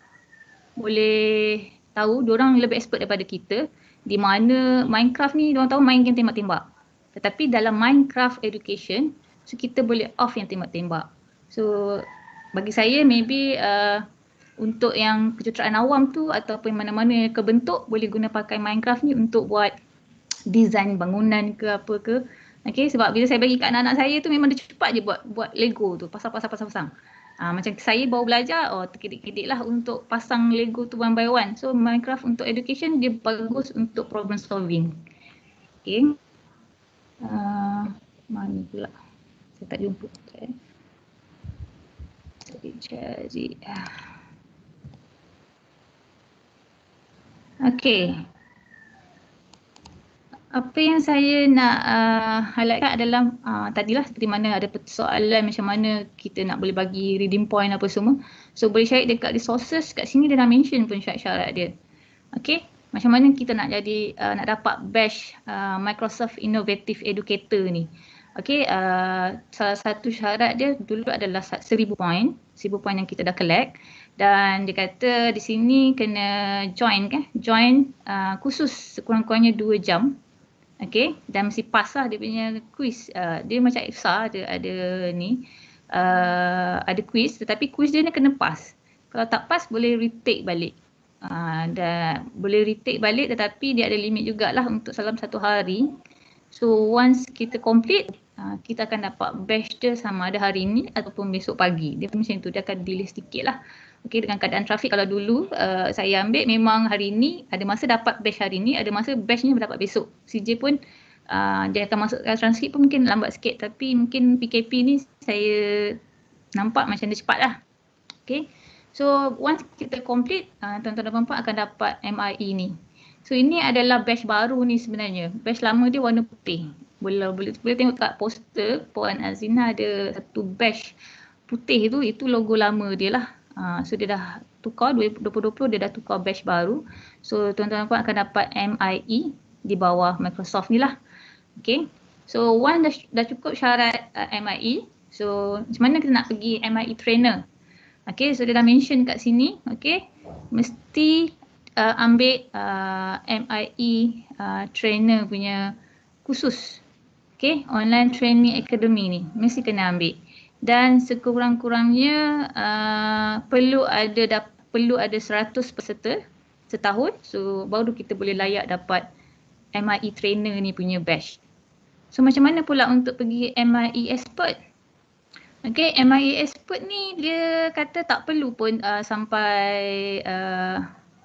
boleh tahu, diorang lebih expert daripada kita. Di mana Minecraft ni, diorang tahu main game tembak-tembak. Tetapi dalam Minecraft Education, so kita boleh off yang tembak-tembak. So bagi saya maybe uh, untuk yang kejuruteraan awam tu ataupun mana-mana yang kebentuk boleh guna pakai Minecraft ni untuk buat design bangunan ke apa ke. Okay, sebab bila saya bagi kat anak-anak saya tu memang dia cepat je buat buat Lego tu, pasang-pasang-pasang-pasang. Uh, macam saya baru belajar, oh terkidik-kidik lah untuk pasang Lego tu one by one. So Minecraft untuk education dia bagus untuk problem solving. Okay. Uh, mana pula? Saya tak jumpa. Okay. Saya cari. Okey. Apa yang saya nak uh, highlightkan adalah uh, tadilah seperti mana ada soalan macam mana kita nak boleh bagi redeem point apa semua. So boleh cari dekat resources, kat sini dia dah mention pun syarat-syarat dia. Okey, macam mana kita nak jadi uh, nak dapat badge uh, Microsoft Innovative Educator ni. Okey, uh, salah satu syarat dia dulu adalah seribu point, seribu point yang kita dah collect. Dan dia kata di sini kena join kan, join uh, khusus sekurang-kurangnya dua jam. Okey, dan mesti pass lah dia punya quiz. Uh, dia macam I F S A ada, ada ni, uh, ada quiz, tetapi quiz dia ni kena pass. Kalau tak pass boleh retake balik. Uh, dan boleh retake balik tetapi dia ada limit jugalah untuk dalam satu hari. So once kita complete, uh, kita akan dapat badge dia sama ada hari ni ataupun besok pagi. Dia macam tu, dia akan delay sedikit lah. Okey, dengan keadaan trafik kalau dulu uh, saya ambil memang hari ni ada masa dapat badge hari ni, ada masa badge-nya dapat besok. C J pun uh, dia akan masukkan transkrip pun mungkin lambat sikit, tapi mungkin P K P ni saya nampak macam dia cepat lah. Okey. So once kita complete, uh, tuan-tuan dan puan-puan akan dapat M I E ni. So ini adalah badge baru ni sebenarnya. Badge lama dia warna putih. Boleh boleh, boleh tengok kat poster Puan Azina ada satu badge putih tu, itu logo lama dia lah. Uh, so dia dah tukar, dua ribu dua puluh dia dah tukar badge baru. So tuan-tuan dan puan akan dapat M I E di bawah Microsoft ni lah. Okay. So one dah, dah cukup syarat uh, M I E. So macam mana kita nak pergi M I E trainer? Okay, so dia dah mention kat sini. Okay, mesti uh, ambil uh, M I E uh, trainer punya khusus. Okay, online training academy ni mesti kena ambil. Dan sekurang-kurangnya uh, perlu ada dap, perlu ada seratus peserta setahun. So baru kita boleh layak dapat M I E trainer ni punya badge. So macam mana pula untuk pergi M I E expert? Okay, M I E expert ni dia kata tak perlu pun uh, sampai uh,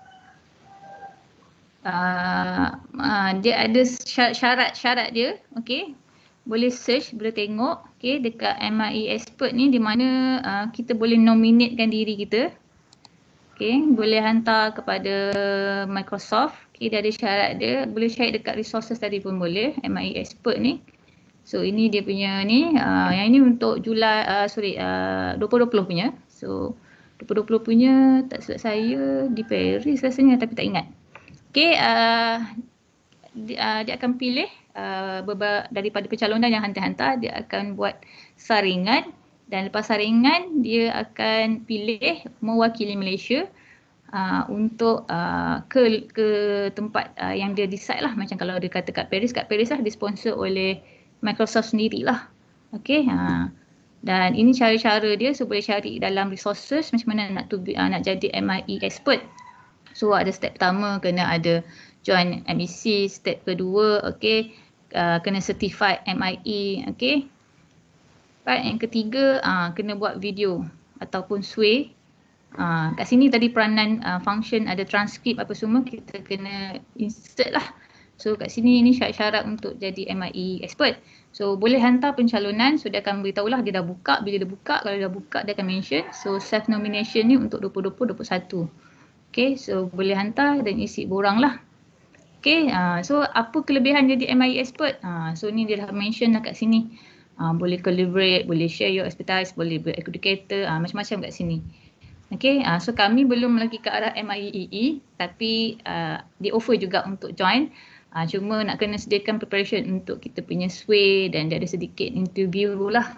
uh, uh, dia ada syarat-syarat dia. Okay, boleh search, boleh tengok okay, dekat M I E expert ni di mana uh, kita boleh nominatekan diri kita. Okay, boleh hantar kepada Microsoft. Okay, dia ada syarat dia. Boleh cari dekat resources tadi pun boleh, M I E expert ni. So ini dia punya ni, uh, yang ini untuk Julai, uh, sorry, uh, dua ribu dua puluh punya. So dua ribu dua puluh punya tak silap saya di Paris rasanya tapi tak ingat. Okay, uh, dia, uh, dia akan pilih Uh, daripada pencalonan yang hantar-hantar, dia akan buat saringan dan lepas saringan dia akan pilih mewakili Malaysia uh, untuk uh, ke ke tempat uh, yang dia decide lah. Macam kalau dia kata kat Paris, kat Paris lah disponsor oleh Microsoft sendirilah. Okay, uh, dan ini cara-cara dia, so boleh cari dalam resources macam mana nak, to be, uh, nak jadi M I E expert. So ada step pertama kena ada join M E C, step kedua okay, uh, kena certified M I E, okay. Right, yang ketiga uh, kena buat video ataupun sway. Uh, kat sini tadi peranan uh, function ada transkrip apa semua kita kena insert lah. So kat sini ini syarat-syarat untuk jadi M I E expert. So boleh hantar pencalonan, so dia akan beritahu lah dia dah buka, bila dia buka, kalau dia dah buka dia akan mention. So self nomination ni untuk dua ribu dua puluh dua ribu dua puluh satu. Okay, so boleh hantar dan isi borang lah. Okay, uh, so apa kelebihan jadi M I E expert? Uh, so ni dia dah mention lah kat sini. Uh, boleh collaborate, boleh share your expertise, boleh be educator, uh, macam-macam kat sini. Okay, uh, so kami belum lagi ke arah M I E E tapi uh, di offer juga untuk join. Uh, cuma nak kena sediakan preparation untuk kita punya sway dan dia ada sedikit interview lah.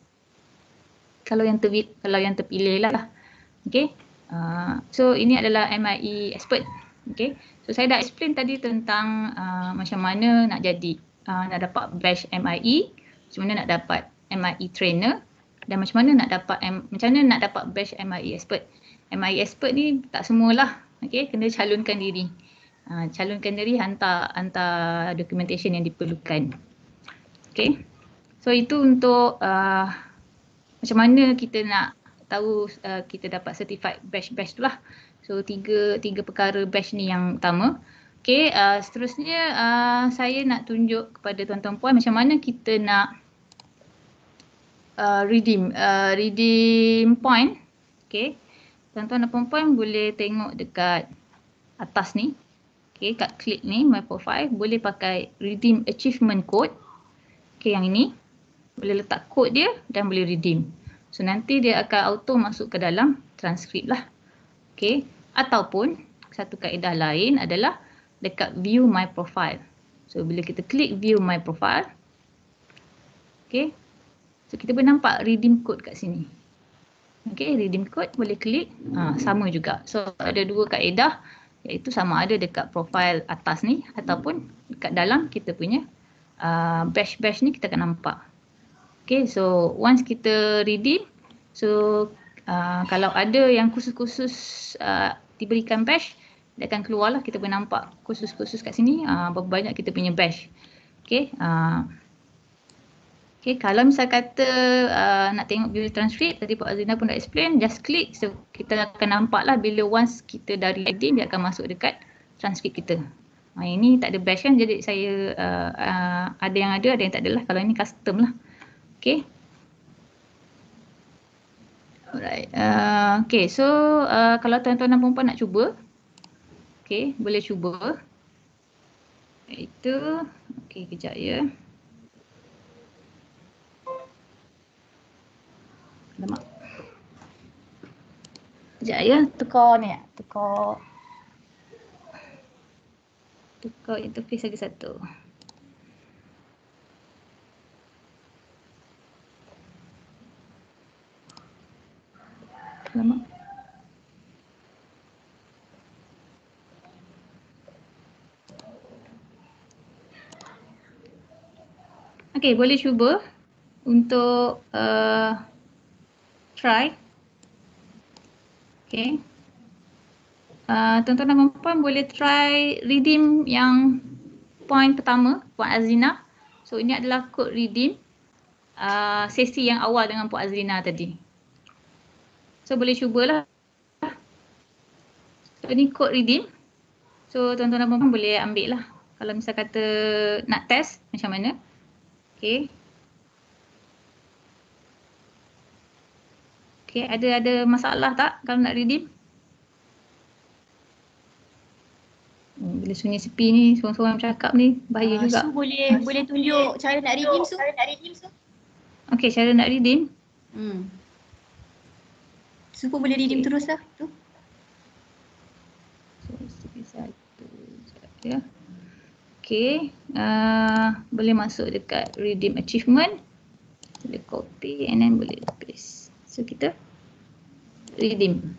Kalau yang terpilih, kalau yang terpilih lah. Okay. Uh, so ini adalah M I E expert. Okay. So saya dah explain tadi tentang uh, macam mana nak jadi, uh, nak dapat badge M I E, macam mana nak dapat M I E trainer dan macam mana nak dapat M, macam mana nak dapat badge M I E expert. M I E expert ni tak semualah. Okay. Kena calonkan diri. Uh, calonkan diri, hantar hantar documentation yang diperlukan. Okay. So itu untuk uh, macam mana kita nak tahu uh, kita dapat certified badge-badge tu lah. So tiga tiga perkara badge ni yang utama. Okay, uh, seterusnya uh, saya nak tunjuk kepada tuan-tuan puan macam mana kita nak uh, redeem uh, redeem point. Okay, tuan-tuan dan puan-puan boleh tengok dekat atas ni. Okay, kat klik ni my profile boleh pakai redeem achievement code. Okay, yang ini boleh letak kod dia dan boleh redeem. So nanti dia akan auto masuk ke dalam transkrip lah. Okay, ataupun satu kaedah lain adalah dekat view my profile. So bila kita klik view my profile, okay, so kita boleh nampak redeem code kat sini. Okay, redeem code boleh klik, ha, sama juga. So ada dua kaedah, iaitu sama ada dekat profile atas ni ataupun dekat dalam kita punya uh, badge-badge ni kita akan nampak. Okay, so once kita redeem, so uh, kalau ada yang khusus-khusus uh, diberikan badge, dia akan keluar lah, kita boleh nampak khusus-khusus kat sini uh, berapa banyak kita punya badge. Okay, uh, okay, kalau misal kata uh, nak tengok view transcript, tadi Pak Azrina pun dah explain, just klik, so kita akan nampak lah bila once kita dah redeem, dia akan masuk dekat transcript kita. Uh, ini tak ada badge kan, jadi saya uh, uh, ada yang ada, ada yang tak ada lah, kalau ini custom lah. Okay. Alright. Uh, okay, so uh, kalau tuan-tuan dan puan-puan nak cuba, okay, boleh cuba. Itu, okay, kejap ya. Lemak. Sekejap ya, tukar ni ya. Tukar. Tukar interface lagi satu. Lemak. Okay, boleh cuba untuk uh, try. Okay. Uh, tuan-tuan dan puan boleh try redeem yang point pertama, Puan Azrina. So ini adalah kod redeem uh, sesi yang awal dengan Puan Azrina tadi. So boleh cubalah. So ini kod redeem. So tuan-tuan dan puan boleh ambil lah. Kalau misal kata nak test macam mana. Okay. Okay, ada ada masalah tak kalau nak redeem? Hmm, bila sunyi sepi ni, seorang-seorang bercakap ni, bahaya Uh, juga. Su boleh boleh tunjuk cara nak redeem Su? Cara nak redeem Su? Okay, cara nak redeem. Hmm. Su pun boleh redeem terus lah tu. So, satu, sekejap ya. Okay, uh, boleh masuk dekat redeem achievement. Boleh copy and then boleh paste. So kita redeem.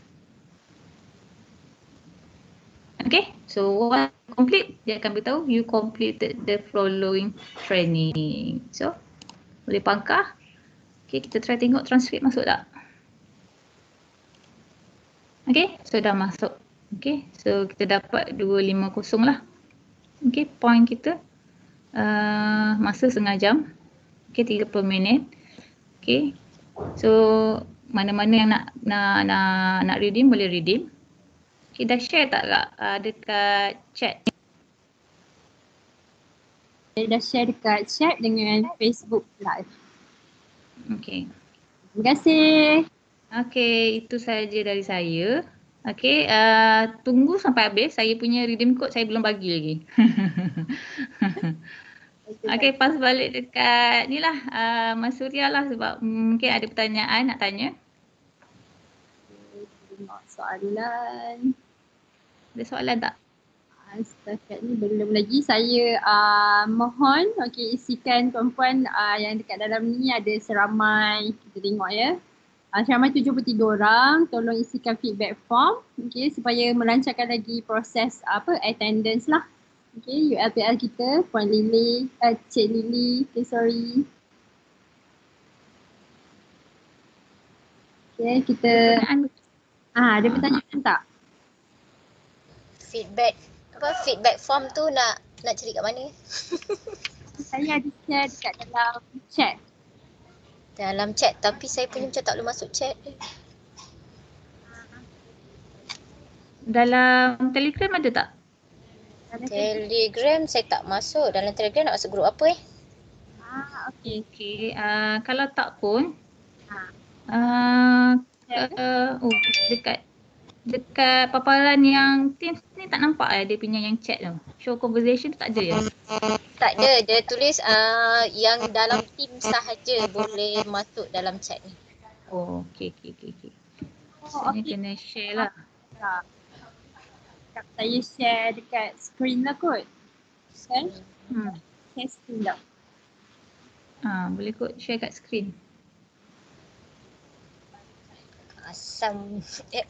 Okay, so once complete, dia akan beritahu you completed the following training. So boleh pangkah. Okay, kita try tengok transcript masuk tak. Okay, so dah masuk. Okay, so kita dapat dua ratus lima puluh lah. Okay, point kita uh, masa setengah jam. Okay, tiga puluh minit. Okay, so mana-mana yang nak nak nak, nak redeem boleh redeem. Okay, dah share tak kak uh, dekat chat? Saya dah share dekat chat dengan Facebook Live. Okay. Terima kasih. Okay, itu saja dari saya. Okay, uh, tunggu sampai habis. Saya punya redeem code saya belum bagi lagi. Okay, pas balik dekat ni lah, uh, Mas Surya lah sebab mungkin ada pertanyaan nak tanya. Tengok soalan. Ada soalan tak? Uh, setakat ni belum lagi. Saya uh, mohon okay, isikan tuan-puan uh, yang dekat dalam ni ada seramai, kita tengok ya. Uh, seramai tujuh puluh tiga orang, tolong isikan feedback form okay, supaya melancarkan lagi proses apa attendance lah. Okay, U L P L kita, Puan Lily, uh, Cik Lily, okay, sorry. Okay, kita, ah, ada pertanyaan tak? Feedback, apa feedback form tu nak nak cari kat mana? Saya ada share dekat dalam chat. Dalam chat, tapi saya punya macam tak boleh masuk chat. Dalam Telegram ada tak? Telegram saya tak masuk. Dalam Telegram nak masuk grup apa eh? Ah, okay. Okay, uh, kalau tak pun Uh, Ya. uh, oh, dekat dekat paparan yang Teams ni tak nampak eh dia punya yang chat tu. Show conversation tu tak ada ya? Tak ada, dia tulis uh, yang dalam team sahaja boleh masuk dalam chat ni. Oh, okey okey okey okey. Oh, Maksudnya okey. kena share lah. Tak. Tak, saya share dekat screen lah kot. Kan? Hmm. Share screen tak? Ah, boleh kot share kat screen. Asam. Eh,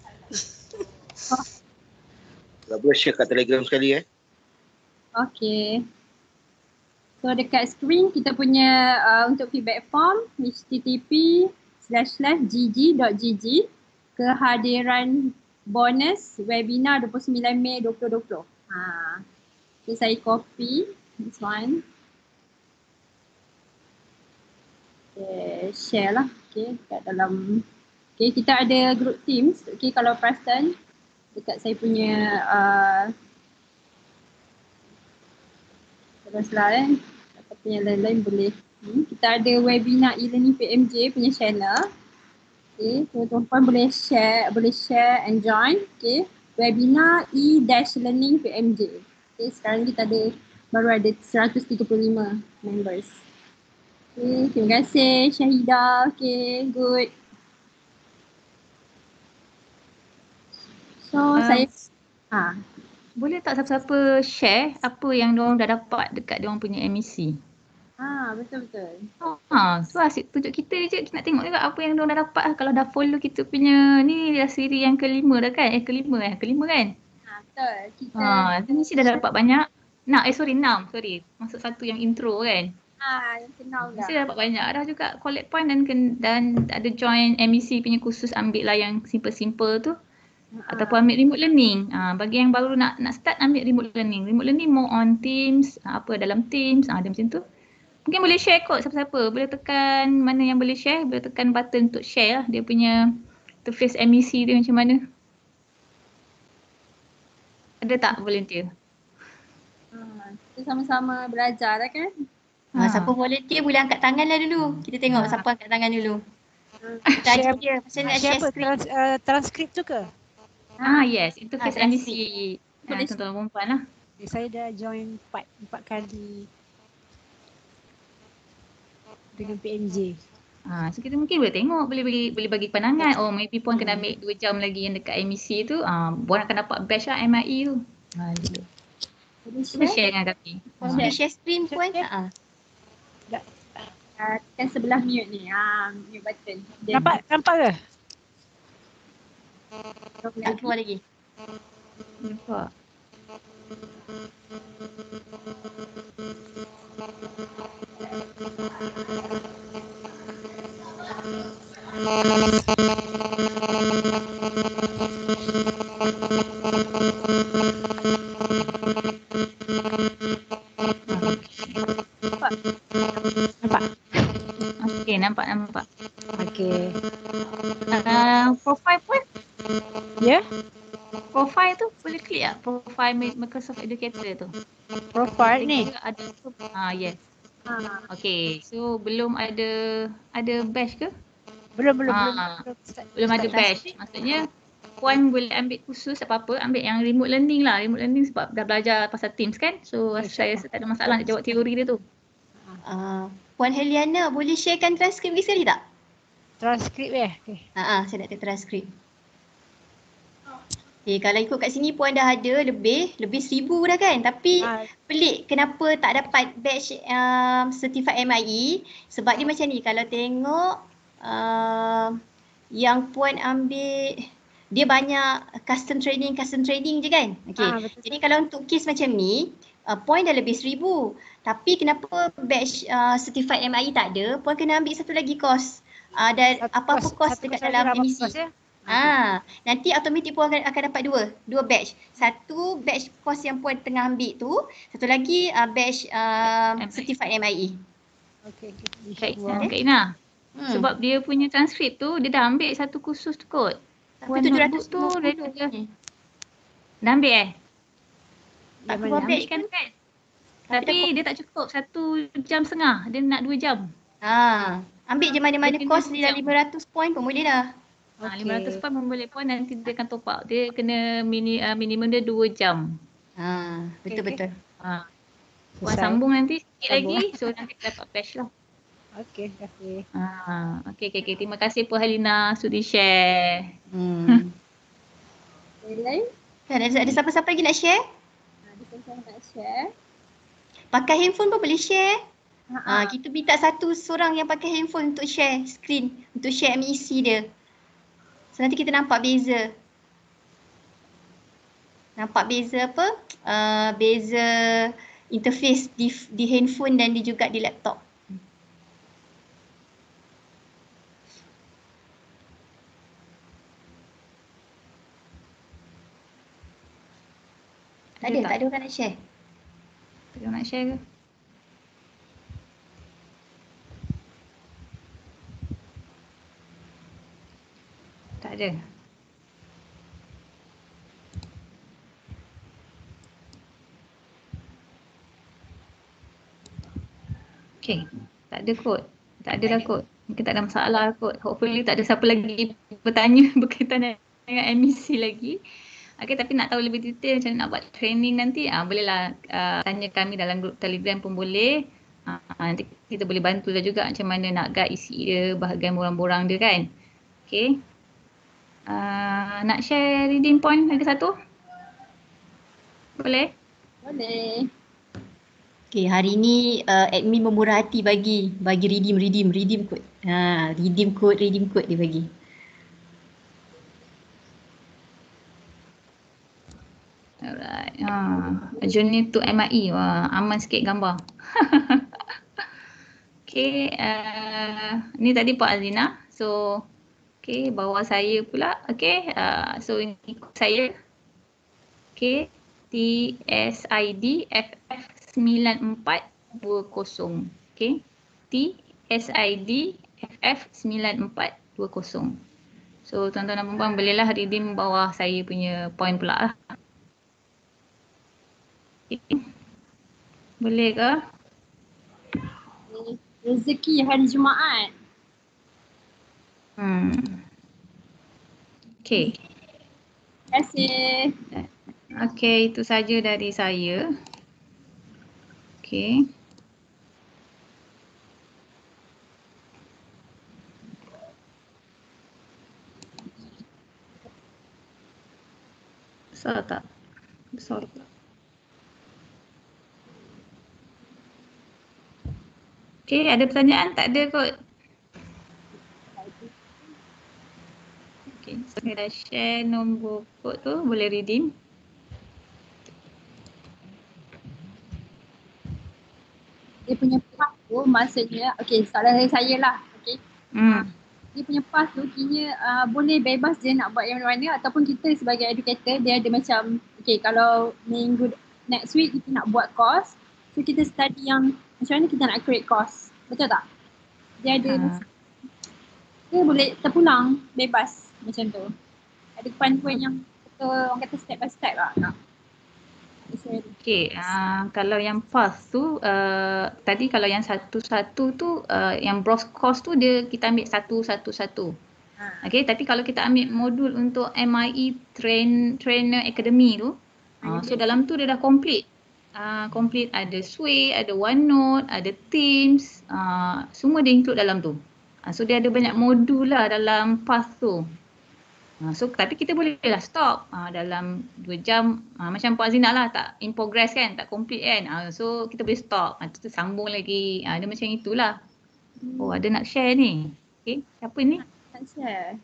Tak boleh share kat Telegram sekali eh. Okay. So dekat screen kita punya uh, untuk feedback form http slash slash gg.gg kehadiran bonus webinar dua puluh sembilan Mei dua ribu dua puluh. Ha. So saya copy this one. Okay, share lah. Okay, kat dalam. Okay, kita ada group teams. Okay, kalau perasan dekat saya punya uh, teruslah eh. Ataupun yang lain-lain boleh. Hmm, kita ada webinar e-learning P M J punya channel. Okay, tuan-tuan boleh share, boleh share and join. Okay, webinar e-learning P M J. Okay, sekarang kita ada baru ada seratus tiga puluh lima members. Okay, terima kasih Syahidah. Okay, good. So Um, saya ha. Boleh tak siapa-siapa share apa yang diorang dah dapat dekat diorang punya M E C? Ha, betul-betul. Ha, tu asyik tunjuk kita je, kita nak tengok juga apa yang diorang dah dapat lah. Kalau dah follow kita punya ni dah siri yang kelima dah kan? Eh kelima eh, kelima kan? Ha, betul. Kita Ha, tu mesti dah dapat banyak. Nak, eh sorry enam, sorry. Masuk satu yang intro kan? ha, yang kenal dah. Mesti dah dapat banyak dah juga collect point dan dan ada join M E C punya kursus, ambil lah yang simple-simple tu. Ataupun ambil remote learning. Ha, bagi yang baru nak nak start ambil remote learning. Remote learning more on Teams, ha, apa dalam Teams, ha, ada macam tu. Mungkin boleh share kot siapa-siapa. Boleh tekan mana yang boleh share, boleh tekan button untuk share lah dia punya interface M E C dia macam mana. Ada tak volunteer? Ha, kita sama-sama belajar lah kan? Ha, Ha. siapa volunteer boleh angkat tangan lah dulu. Kita tengok Ha. siapa angkat tangan dulu. Kita Share- ajar dia macam nak Share share apa? screen. Trans, uh, transkrip tu ke? Ah yes, interface Ah, M E C. Ha, Boleh tuan-tuan perempuan lah. Eh, Saya dah join empat, empat kali dengan P M J. Ha, so kita mungkin boleh tengok, boleh bagi boleh bagi pandangan. Oh, maybe puan kena ambil dua jam lagi yang dekat M E C tu. Ah, puan akan dapat batch lah M I E tu. Ha, gitu. Boleh Cuba share. share dengan kami. Puan boleh share screen puan? Ha. Uh, tekan sebelah mute ni. Ha, mute button. Then Nampak nampak ke? Tak keluar lagi. Nampak. Nampak? Okey, nampak nampak. Okey. Uh, profile pun, Ya? profile tu boleh klik tak? Profile Microsoft Educator tu. Profile Tengok ni. juga ada tu. Ah, yes. ha, Okey, so belum ada ada batch ke? Belum belum belum. Ah, Belum start. Belum ada Start batch. Maksudnya puan boleh ambil khusus apa-apa, ambil yang remote learning lah. Remote learning sebab dah belajar pasal Teams kan. So Okay, saya insyaAllah. rasa tak ada masalah nak jawab teori dia tu. Uh, Puan Heliana boleh sharekan transkrip lagi sekali tak? Transkrip eh. Okey. Ha ah, saya nak tengok transkrip. Okay, kalau ikut kat sini puan dah ada lebih, lebih seribu dah kan? Tapi Ah, pelik kenapa tak dapat batch um, certified M I E. Sebab dia macam ni, kalau tengok uh, yang puan ambil, dia banyak custom training, custom training je kan? Okay. Ah, betul. Jadi kalau untuk kes macam ni, uh, point dah lebih seribu. Tapi kenapa batch uh, certified M I E tak ada, puan kena ambil satu lagi course. Uh, dan Satu apa-apa course satu dekat lagi dalam berapa M E C. course ya? Ah, nanti automatik puan akan, akan dapat dua, dua batch. Satu batch course yang puan tengah ambil tu, satu lagi uh, batch uh, M I E. certified M I E. Okey. Baik, InsyaAllah. Kak Ina. Hmm. Sebab dia punya transkrip tu, dia dah ambil satu kursus tu kot. Tapi Puan tujuh notebook ratus tu, lima dia, puluh dia, ni. dah ambil eh? Tak Yang keluar mana? batch Ambil kan pun. kan? Tapi Tapi dia tak cukup, satu jam setengah. Dia nak dua jam. Ah, Ambil je mana-mana Dia kena course dia dah lima ratus point pun boleh dah. Ha, lima ratus point pun boleh pun nanti dia akan top up. Dia kena mini, uh, minimum dia dua jam. Ha, betul-betul. Ha. Buat Selesai. sambung nanti sikit Sambung. lagi. So nanti kita dapat batch lah. Okey, terima kasih. Ha. Okay, okay, okay. Terima kasih Puan Halina sudi share. Hmm. Yang lain? Kan ada, ada siapa-siapa lagi nak share? Ada siapa nak share? Pakai handphone pun boleh share. Ha, Ha, kita minta satu seorang yang pakai handphone untuk share screen, untuk share M E C dia. So nanti kita nampak beza. Nampak beza apa? Uh, beza interface di, di handphone dan di juga di laptop. Tak ada, Ada tak? tak ada orang nak share. Tak ada orang nak share ke? Tak ada. Okay, tak ada kot. Tak ada lah kot. Mungkin tak ada masalah kot. Hopefully tak ada siapa lagi bertanya berkaitan dengan M E C lagi. Okay, tapi nak tahu lebih detail macam mana nak buat training nanti, ah, bolehlah uh, tanya kami dalam grup Telegram pun boleh. Ah, nanti kita boleh bantu lah juga macam mana nak guide isi dia, bahagian borang-borang dia kan. Okay. Uh, nak share reading point lagi satu? Boleh? boleh. Okay, hari ni uh, admin memurah hati bagi bagi redeem redeem redeem code. Ha, redeem code redeem code dia bagi. Alright. Ha, journey to M I E. Wah, aman sikit gambar. Okay, uh, ni tadi Pak Azina. So, okay, bawah saya pula. Okay, uh, so ini kod saya. Okay, T S I D F F sembilan empat dua kosong. Okay, T S I D F F sembilan empat dua kosong. So, tuan-tuan dan puan-puan bolehlah redeem bawah saya punya point pula lah. Okay. Boleh ke? Rezeki hari Jumaat. Hmm. Okay. Terima kasih. Okay, itu saja dari saya. Okay. Besar tak? Besar tak? Okay, ada pertanyaan? Tak ada kot. Okay, saya dah share nombor kod tu, boleh redeem. Dia punya pass tu maksudnya, okay, soalan dari saya lah. Okay. Hmm. Dia punya pass tu kira uh, boleh bebas je nak buat yang mana ataupun kita sebagai educator dia ada macam, okay, kalau minggu next week kita nak buat course, so kita study yang macam mana kita nak create course. Betul tak? Dia ada Ha. dia boleh terpulang bebas macam tu. Ada panduan yang betul orang kata step by step lah. Tak? Okay, uh, kalau yang pass tu, uh, tadi kalau yang satu-satu tu, uh, yang browse course tu dia kita ambil satu-satu-satu. Ha. Okay, tapi kalau kita ambil modul untuk M I E Train, Trainer Academy tu, uh, so dalam tu dia dah complete. Uh, complete ada Sway, ada OneNote, ada Teams, uh, semua dia include dalam tu. Uh, so dia ada banyak modul lah dalam pass tu. Uh, so tapi kita boleh lah stop uh, dalam dua jam, uh, macam Puan Zina lah, tak in progress kan, tak complete kan. Uh, so kita boleh stop, uh, kita sambung lagi. Uh, dia macam itulah. Oh, ada nak share ni. Okay, siapa ni? Tak share.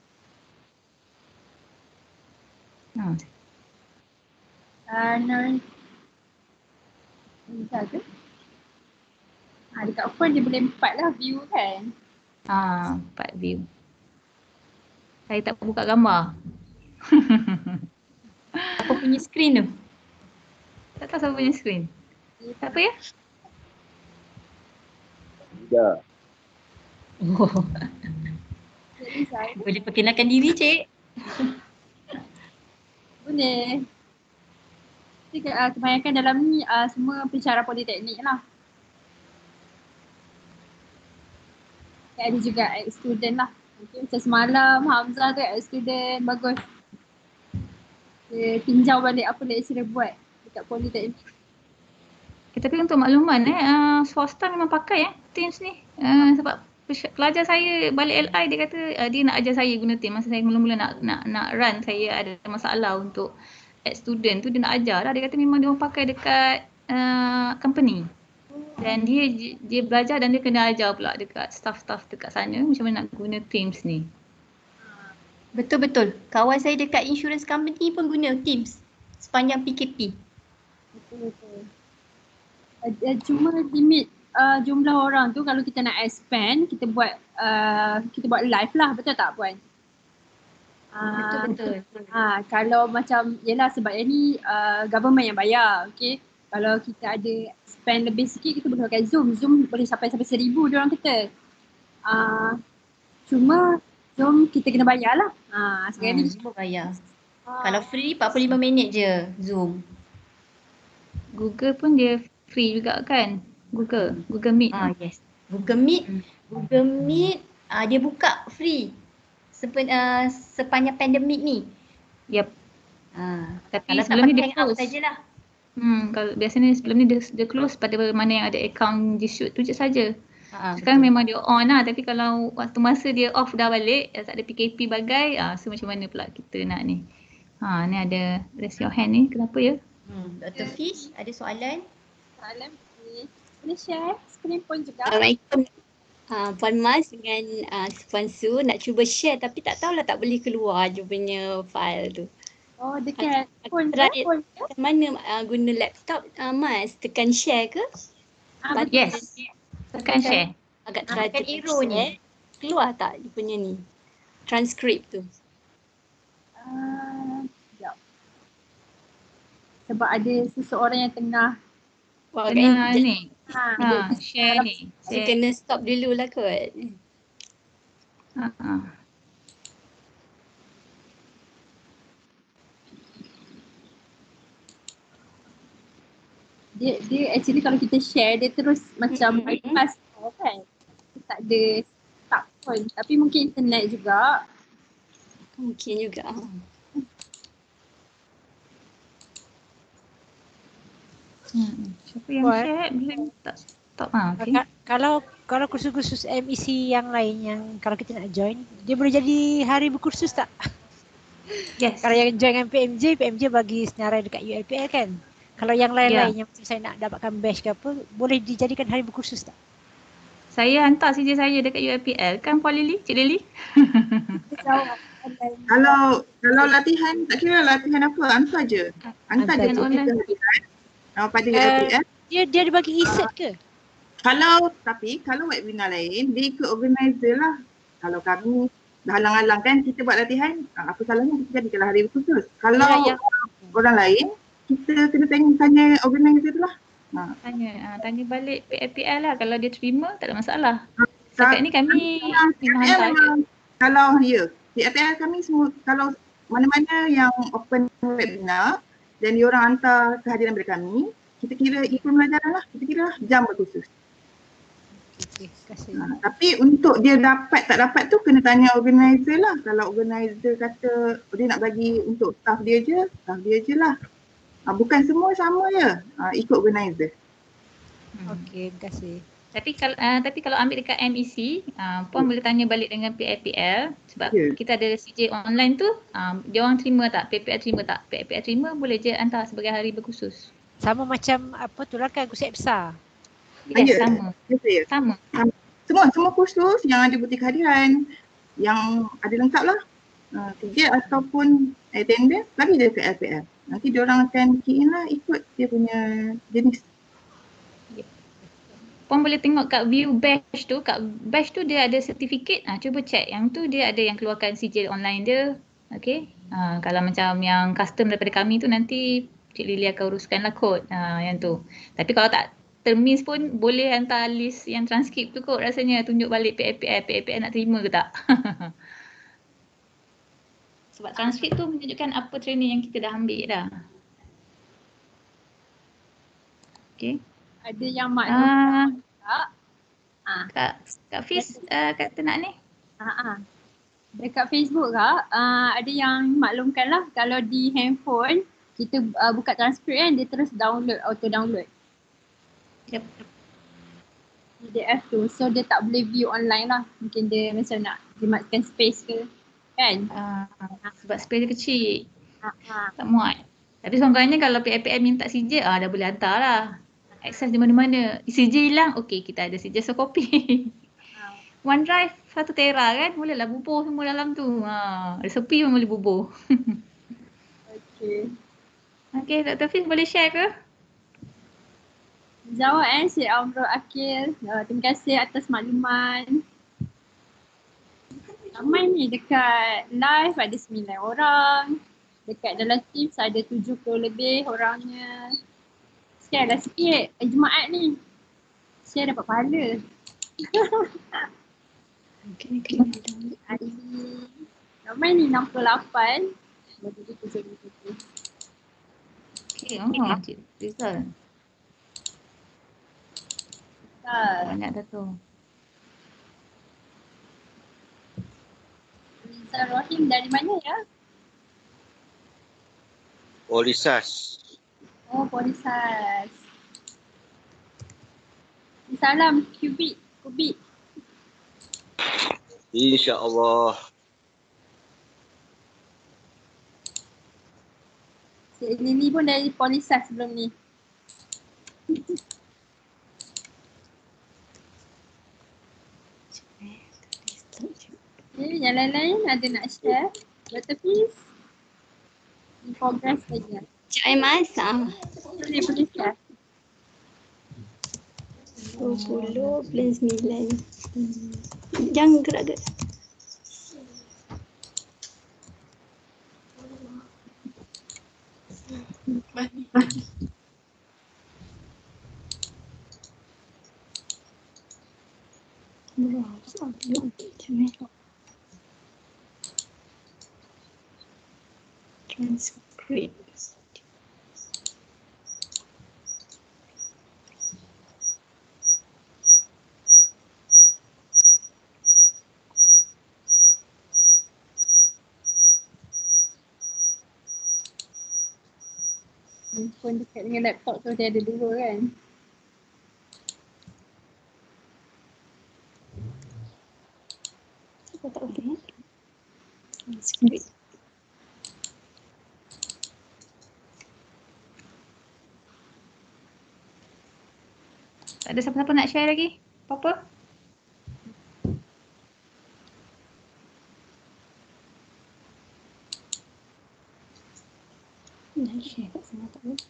Uh. Uh, no. Bisa ke? Ha, dekat phone dia boleh empat lah view kan. Ah, empat view. Saya tak buka gambar. Apa punya screen tu? Tak tahu siapa punya screen. Siapa ya? Tidak. Oh, Jadi saya boleh perkenalkan diri, Cik. boleh. Jadi, uh, kebanyakan dalam ni uh, semua pensyarah politeknik lah. ada juga ex-student lah. Mungkin macam semalam Hamzah tu ex-student, bagus. Dia tinjau balik apa lecturer buat dekat Politeknik. Eh, tapi untuk makluman eh, uh, swasta memang pakai eh Teams ni. Uh, sebab pelajar saya balik L I dia kata uh, dia nak ajar saya guna Teams. Masa saya mula-mula nak nak nak run, saya ada masalah untuk ex-student tu, dia nak ajar lah. Dia kata memang dia orang pakai dekat uh, company. Dan dia dia belajar dan dia kena ajar pula dekat staff-staff dekat sana macam mana nak guna Teams ni. Betul-betul. Kawan saya dekat insurance company pun guna Teams sepanjang P K P. Betul-betul. Uh, cuma limit uh, jumlah orang tu kalau kita nak expand, kita buat uh, kita buat live lah, betul tak Puan? Uh, Betul-betul. Ha, kalau macam, yelah sebab yang ni uh, government yang bayar, okay. Kalau kita ada spend lebih sikit, kita boleh pakai Zoom. Zoom boleh sampai sampai seribu dia orang kata. Uh, cuma Zoom kita kena bayar lah. Ha, sekarang Hmm, ni. Zoom bayar. Uh, Kalau free empat puluh lima minit je Zoom. Google pun dia free juga kan? Google, Google Meet. Ah yes. Google Meet, Google Meet ah dia buka free. Sepen, uh, sepanjang pandemik ni. Yep. Ah, Tapi kalau sebelum tak ni pakai dia hangout close. sajalah. Hmm, kalau biasanya sebelum ni dia, dia close pada mana yang ada account G-Suite tu je saja. Ah, Sekarang betul. memang dia on lah, tapi kalau waktu masa dia off dah balik, tak ada P K P bagai, ah, so macam mana pula kita nak ni. Ha, ni ada raise your hand ni, kenapa ya? Hmm, Doktor Fish ada soalan? soalan boleh, boleh share screen pun juga. Assalamualaikum. Uh, Puan Mas dengan uh, Puan Su nak cuba share tapi tak tahulah tak boleh keluar je punya file tu. Oh dekat phone Try ke? Phone ke? macam mana uh, guna laptop uh, Mas? Tekan share ke? Ah, Bagi- Yes. Tekan share. Agak Ah, teratur tekan arrow ni. keluar tak dia punya ni? Transcript tu. Uh, sekejap. Sebab ada seseorang yang tengah Wah, Kena agak ni. ha, Ha, share ni. dia Share. kena stop dulu lah kot. Ha, ha. dia dia actually kalau kita share dia terus macam Mm-mm. bypass kan. Dia tak ada tak pun. Tapi mungkin internet juga. Mungkin juga. Hmm. Siapa yang Buat. share boleh tak stop. Ha, okay. Ka- Kalau kalau kursus-kursus M E C yang lain yang kalau kita nak join, dia boleh jadi hari berkursus tak? Yes. Kalau yang join dengan P M J, P M J bagi senarai dekat U L P L kan? Kalau yang lain-lain yang macam saya nak dapatkan badge ke apa, boleh dijadikan hari berkursus tak? Saya hantar C J saya dekat U L P L kan Puan Lily, Cik Lily? Jawab online. Kalau kalau latihan, tak kira latihan apa, hantar je. Hantar je Hantar tu online. kita hadiran uh, pada U Eh, L P L. Dia dia ada bagi e-cert ke? Kalau, tapi kalau webinar lain, dia ikut organizer lah. Kalau kami dah halang-halang kan kita buat latihan, uh, apa salahnya kita jadikanlah hari khusus. Kalau Ya, ya. orang lain, kita kena tanya, tanya organizer tu lah. Ha. Tanya, ha, tanya balik P L P L lah. Kalau dia terima, tak ada masalah. Setakat ni kami memang P L P L hantar je. memang, kalau ya, P L P L kami semua, kalau mana-mana yang open webinar dan diorang hantar kehadiran daripada kami, kita kira ikut pembelajaran lah, kita kira lah jam berkhusus. Okey, terima kasih. Ha, tapi untuk dia dapat tak dapat tu kena tanya organizer lah. Kalau organizer kata oh, dia nak bagi untuk staff dia je, staff dia je lah. Ha, bukan semua sama je, ha, ikut organizer. Hmm. Okey, terima kasih. Tapi kalau uh, tapi kalau ambil dekat M E C, uh, Puan boleh tanya balik dengan P L P L sebab Ya. kita ada C J online tu, um, dia orang terima tak, P L P L terima tak? P L P L terima boleh je hantar sebagai hari berkhusus. Sama macam apa tu lah kan kursus E P S A. Yes, Ya. sama. Ya, saya. Sama. Semua semua kursus yang ada bukti kehadiran, yang ada lengkap lah. Uh, kerja ataupun attendance bagi dia ke L P L. Nanti diorang akan key in lah ikut dia punya jenis. Puan boleh tengok kat view badge tu, kat badge tu dia ada sertifikat. Ah, cuba check. Yang tu dia ada yang keluarkan sijil online dia. Okey. Ah, kalau macam yang custom daripada kami tu nanti Cik Lily akan uruskan lah kod. Ah, yang tu. Tapi kalau tak termis pun boleh hantar list yang transkrip tu kot rasanya. Tunjuk balik P L P L. P L P L nak terima ke tak? Sebab transkrip tu menunjukkan apa training yang kita dah ambil dah. Okey. Ada yang maklum Ah, tak? Ah, Kak, Kak Fiz uh, kata nak ni. ah, ah. Dekat Facebook kak, uh, ada yang maklumkan lah kalau di handphone kita uh, buka transkrip kan, dia terus download, auto download Yep. P D F tu. So dia tak boleh view online lah. Mungkin dia macam nak jimatkan space ke kan. Uh, sebab space dia kecil. Ah, ah. Tak muat. Tapi seorang-orangnya kalau P I P M minta C J, ah dah boleh hantar lah. Akses di mana-mana. C J hilang, okey kita ada C J so copy. OneDrive satu tera kan, bolehlah bubuh semua dalam tu. Ha, resepi pun boleh bubuh. Okay. Okey, Doktor Fiz boleh share ke? Jawab eh Syed Amrul Akil. Uh, terima kasih atas makluman. Ramai ni dekat live ada sembilan orang. Dekat dalam Teams ada tujuh puluh lebih orangnya. Share lah sikit. Eh, Jumaat ni. Share dapat pahala. Okay, okay. Hari ni ramai ni enam puluh lapan. Bagi kita jadi kita. Okey, oh, Cik Rizal. Banyak dah tu. Rizal Rahim dari mana ya? Polisas. Oh, Polisas. Salam Kubik. Kubik. InsyaAllah. Cik Lily pun dari Polisas sebelum ni. Okay, yang lain-lain ada nak share? Doktor Fiz? In progress lagi. Cik Aimas, ah. Boleh, boleh share. dua puluh bulan sembilan. Jangan gerak-gerak. Transcript. Handphone dekat dengan laptop tu dia ada dua kan. Kita tak boleh. Transcript. Tak ada siapa-siapa nak share lagi? Apa-apa? Nak share kat sana tak boleh.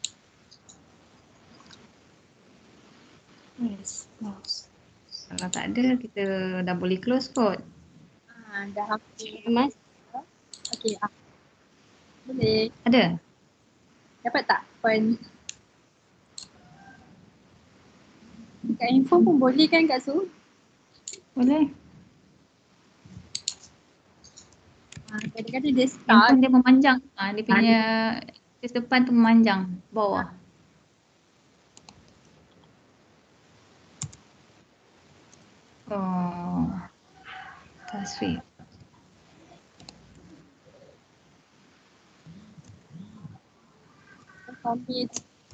Yes, mouse. Kalau tak ada, kita dah boleh close kot. Ah, dah hampir. Mas, Okey. Ah. Boleh. Ada? Dapat tak phone? Dekat handphone pun boleh kan Kak Su? Boleh. Ah, kadang-kadang dia start. Handphone dia memanjang. Ah, dia punya kes depan tu memanjang. Bawah. Oh. Taswir. Sambil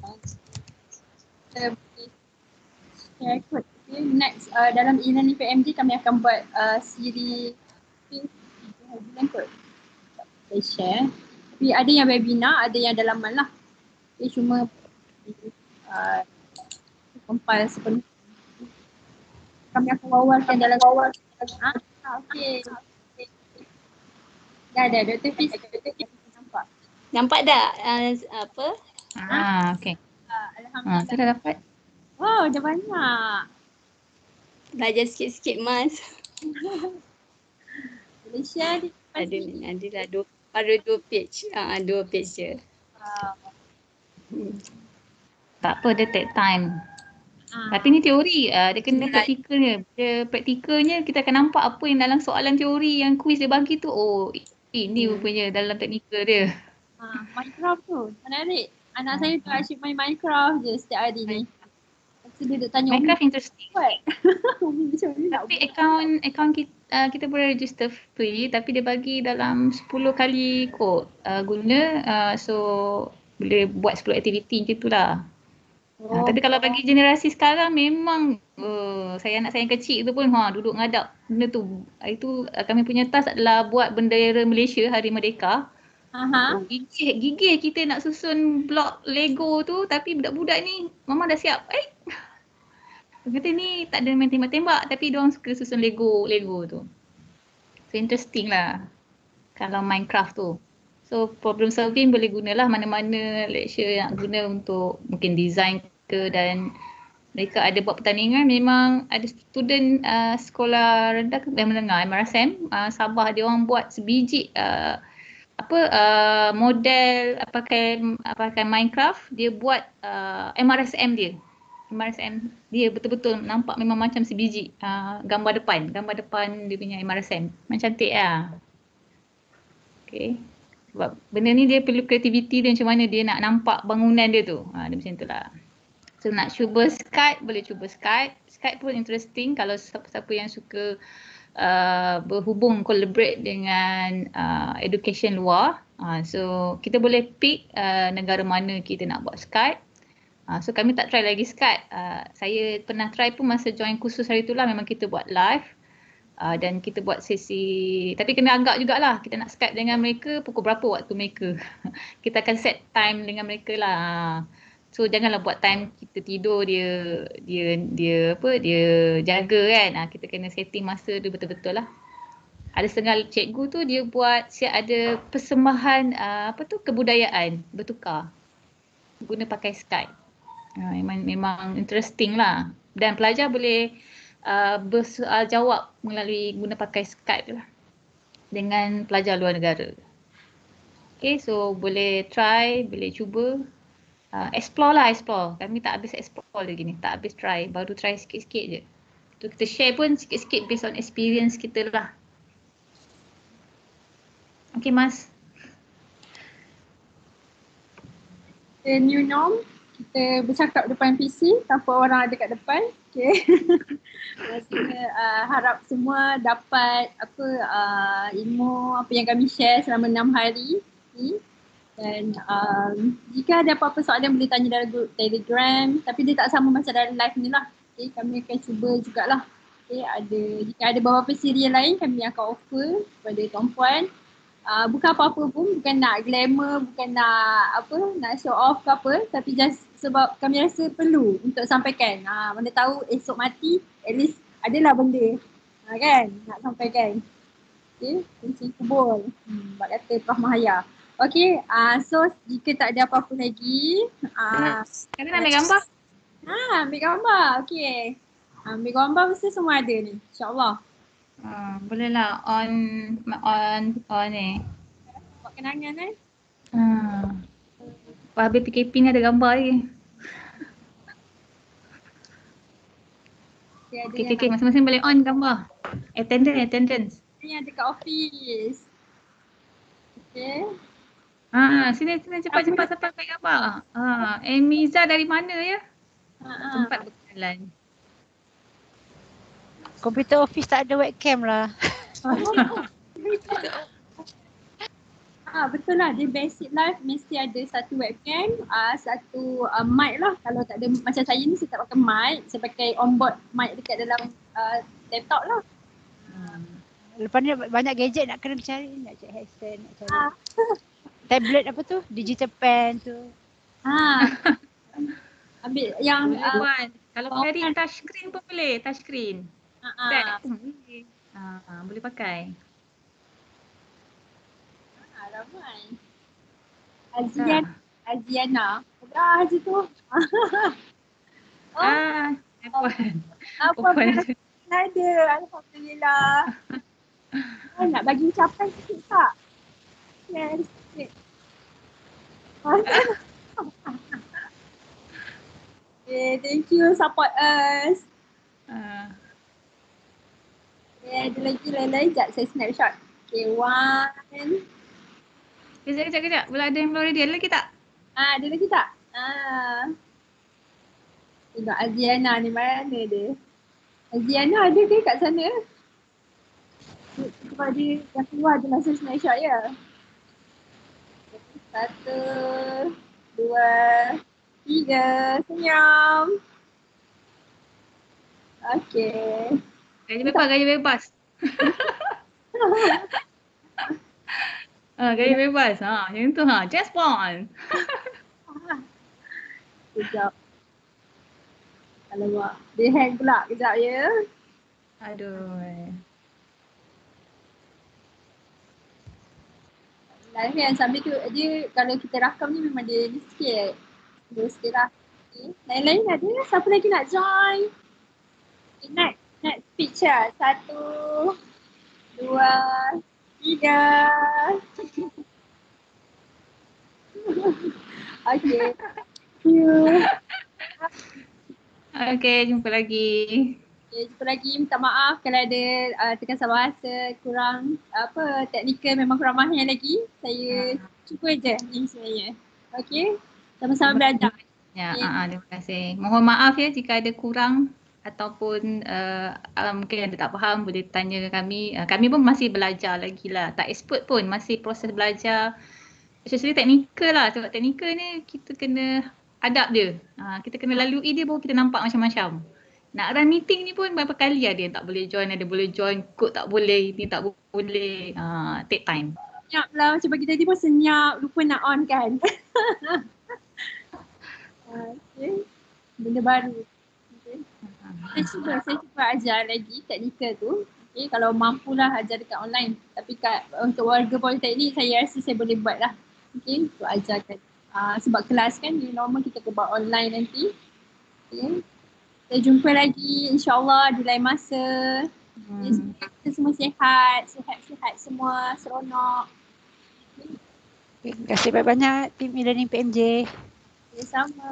kita boleh share kot. Okay, next uh, dalam e-learning P M D kami akan buat uh, siri bulan kot. Boleh share. Tapi ada yang webinar, ada yang dalaman lah. Okay, cuma uh, compile sepenuh. Kami akan wawarkan dalam wawar. Ah, okey. Dah ada Doktor Fiz. Doktor Fiz nampak. nampak tak uh, apa? Ah, okey. Uh, Ah, Alhamdulillah. saya dah dapat. Wow, dah banyak. Belajar sikit-sikit Mas. Boleh share di Ada ni, ada lah dua, baru dua page. Ah, uh, dua page je. uh, Hmm. Tak apa, dia take time. uh, Tapi ni teori, uh, dia kena praktikalnya. Dia praktikalnya kita akan nampak apa yang dalam soalan teori yang quiz dia bagi tu. Oh, ini Hmm. rupanya dalam teknikal dia. uh, Minecraft tu menarik. Anak saya tu asyik main Minecraft je setiap hari ni. So dia duk tanya Minecraft interesting. buat. Umi macam mana nak Tapi akaun akaun kita, uh, kita boleh register free tapi dia bagi dalam sepuluh kali kod uh, guna, uh, so boleh buat sepuluh aktiviti macam tu lah. Oh. Uh, tapi kalau bagi generasi sekarang memang uh, saya anak saya yang kecil tu pun ha duduk ngadap benda tu. Itu uh, kami punya task adalah buat bendera Malaysia Hari Merdeka. Aha. Gigih, gigih kita nak susun blok Lego tu tapi budak-budak ni mama dah siap. Eh. Kata ni tak ada main tembak-tembak tapi diorang suka susun Lego Lego tu. So interesting lah kalau Minecraft tu. So problem solving boleh gunalah mana-mana lecture yang guna untuk mungkin design ke, dan mereka ada buat pertandingan. Memang ada student uh, sekolah rendah ke yang menengah M R S M uh, Sabah, dia orang buat sebiji uh, apa uh, model uh, pakai uh, pakai Minecraft. Dia buat uh, M R S M dia. M R S M dia betul-betul nampak memang macam sebiji uh, gambar depan, gambar depan dia punya M R S M. Macam cantik lah. Okay. Sebab benda ni dia perlu kreativiti dia, macam mana dia nak nampak bangunan dia tu. Ha, dia macam tu lah. So nak cuba Skype, boleh cuba Skype. Skype pun interesting kalau siapa-siapa yang suka uh, berhubung, collaborate dengan uh, education luar. Uh, so kita boleh pick uh, negara mana kita nak buat Skype. Uh, so kami tak try lagi Skype. Uh, saya pernah try pun masa join kursus hari tu lah, memang kita buat live. Uh, dan kita buat sesi, tapi kena agak jugalah kita nak Skype dengan mereka pukul berapa waktu mereka. Kita akan set time dengan mereka lah. So janganlah buat time kita tidur dia dia dia apa dia jaga kan. Ha, kita kena setting masa dia betul-betul lah. Ada setengah cikgu tu dia buat siap ada persembahan uh, apa tu kebudayaan bertukar guna pakai Skype. Ha, memang memang interesting lah, dan pelajar boleh Uh, bersoal jawab melalui guna pakai Skype lah dengan pelajar luar negara. Okay, so boleh try, boleh cuba. Uh, explore lah, explore. Kami tak habis explore lagi ni, tak habis try. Baru try sikit-sikit je. So kita share pun sikit-sikit based on experience kita lah. Okay, Mas. The new norm, kita bercakap depan P C tanpa orang ada kat depan. Okay. Maksudnya uh, harap semua dapat apa uh, ilmu apa yang kami share selama enam hari ni. Dan um, jika ada apa-apa soalan boleh tanya dalam group Telegram, tapi dia tak sama macam dalam live ni lah. Okay, kami akan cuba jugalah. Okay, ada, jika ada beberapa serial lain kami akan offer kepada tuan-puan. Uh, bukan apa-apa pun, bukan nak glamour, bukan nak apa, nak show off ke apa, tapi just sebab kami rasa perlu untuk sampaikan. Uh, mana tahu esok mati, at least adalah benda uh, kan, nak sampaikan. Okay, kunci kubur, hmm, buat kata Prof Mahaya. Okay, uh, so jika tak ada apa-apa lagi. Uh, Kami nak ambil gambar? Ha, ambil gambar, okay. Uh, ambil gambar mesti semua ada ni, insyaAllah. Uh, boleh lah on on on ni. Buat kenangan eh. Hmm. Wah, habis P K P ni ada gambar lagi. Okay, Okay, okay, okay. Masing-masing boleh on gambar. Attendance, attendance. Ni yang dekat office. Okay. Ah, sini sini cepat-cepat sampai ambil gambar. Ah, Emiza dari mana ya? Ha. Sempat berkenalan. Komputer office tak ada webcam lah. Ah, betul lah, dia basic live mesti ada satu webcam, uh, satu uh, mic lah. Kalau tak ada, macam saya ni saya tak pakai mic, saya pakai onboard mic dekat dalam uh, laptop lah. Hmm. Lepas ni banyak gadget nak kena cari, nak cari headset, nak cari Ah. tablet apa tu, digital pen tu. Ha. Ambil yang Boleh uh, buat. Kalau carry touch screen pun boleh, touch screen. uh, Tak uh, pun boleh. Ah, ah, boleh pakai. uh, ramai. Azian, Aziana. Ah, Haji tu. Oh, Ah, iPhone. apa Open. pun ada, alhamdulillah. Oh, nak bagi ucapan sikit tak? Yes, sikit. Okay, thank you support us. Ah. Okay, ada lagi lain-lain. Sekejap saya snapshot. Okay, one. Kejap, kejap, kejap. Boleh ada yang belum ready. Ada lagi tak? Ah, ada lagi tak? Ah. Tengok Aziana ni mana dia? Aziana ada ke kat sana? Sebab dia dah keluar je masa snapshot ya. Satu, dua, tiga, senyum. Okey. Gaya bebas, gaya bebas. Ah, gaya bebas. Ha, macam tu ha. Just one. Kejap. Alamak. Dia hang pula. Kejap ya. Aduh. Live kan sambil tu dia kalau kita rakam ni memang dia ni sikit. Dia sikit lah. Okay. Lain-lain ada. Siapa lagi nak join? Okay, next. Next speech lah. Satu, dua, tiga. Okay. Thank you. Okay, jumpa lagi. Okay, jumpa lagi. Minta maaf kalau ada uh, tekan bahasa kurang apa teknikal memang kurang mahir lagi. Saya cuba je ni sebenarnya. Okay. Sama-sama belajar. Ya, Okay. uh, uh, terima kasih. Mohon maaf ya jika ada kurang ataupun uh, uh, mungkin ada tak faham boleh tanya ke kami. Uh, kami pun masih belajar lagi lah. Tak expert pun, masih proses belajar. Especially teknikal lah. Sebab teknikal ni kita kena adab dia. Uh, kita kena lalui dia baru kita nampak macam-macam. Nak run meeting ni pun berapa kali ada yang tak boleh join, ada boleh join, kod tak boleh, ni tak boleh. Uh, take time. Senyap lah macam bagi tadi pun senyap, lupa nak on kan. Okay. Benda baru. Okay. Saya cuba, saya cuba ajar lagi teknikal tu. Okay. Kalau mampulah ajar dekat online. Tapi kat, untuk warga politeknik saya rasa saya boleh buat lah. Okay. Untuk ajarkan. Uh, sebab kelas kan new normal kita akan buat online nanti. Okay. Kita jumpa lagi insyaAllah di lain masa. Hmm. Kita semua sihat, sihat-sihat semua, seronok. Okay, terima kasih banyak-banyak tim e-learning P M J. Okay, sama.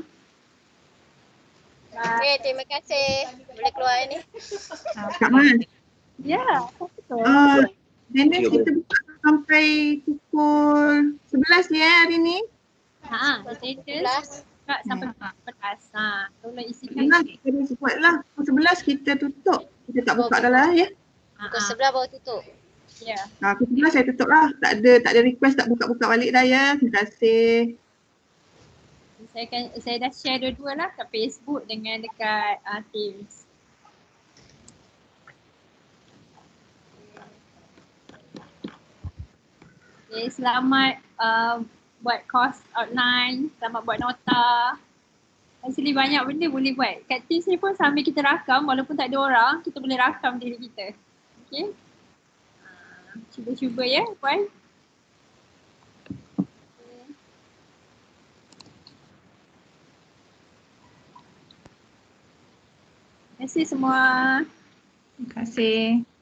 Okey, terima kasih. Boleh keluar ni. Kak Mas. Ya, betul. Uh, Dennis kita buka sampai pukul sebelas ni eh hari ni. Ha, attendance buka sampai sebelas. Ha, tolong isikan. Nah, kita buatlah. Pukul sebelas kita tutup. Kita tak buka dah lah ya. Pukul sebelas baru tutup. Ya. Nah, pukul sebelas saya tutup lah. Tak ada tak ada request tak buka-buka balik dah ya. Terima kasih. Saya akan saya dah share dua-dua lah kat Facebook dengan dekat uh, Teams. Okay, selamat uh, buat course outline, selamat buat nota. Actually banyak benda boleh buat. Kat Teams ni pun sambil kita rakam, walaupun tak ada orang, kita boleh rakam diri kita. Okay. Uh, cuba-cuba ya, puan. Terima kasih semua. Terima kasih.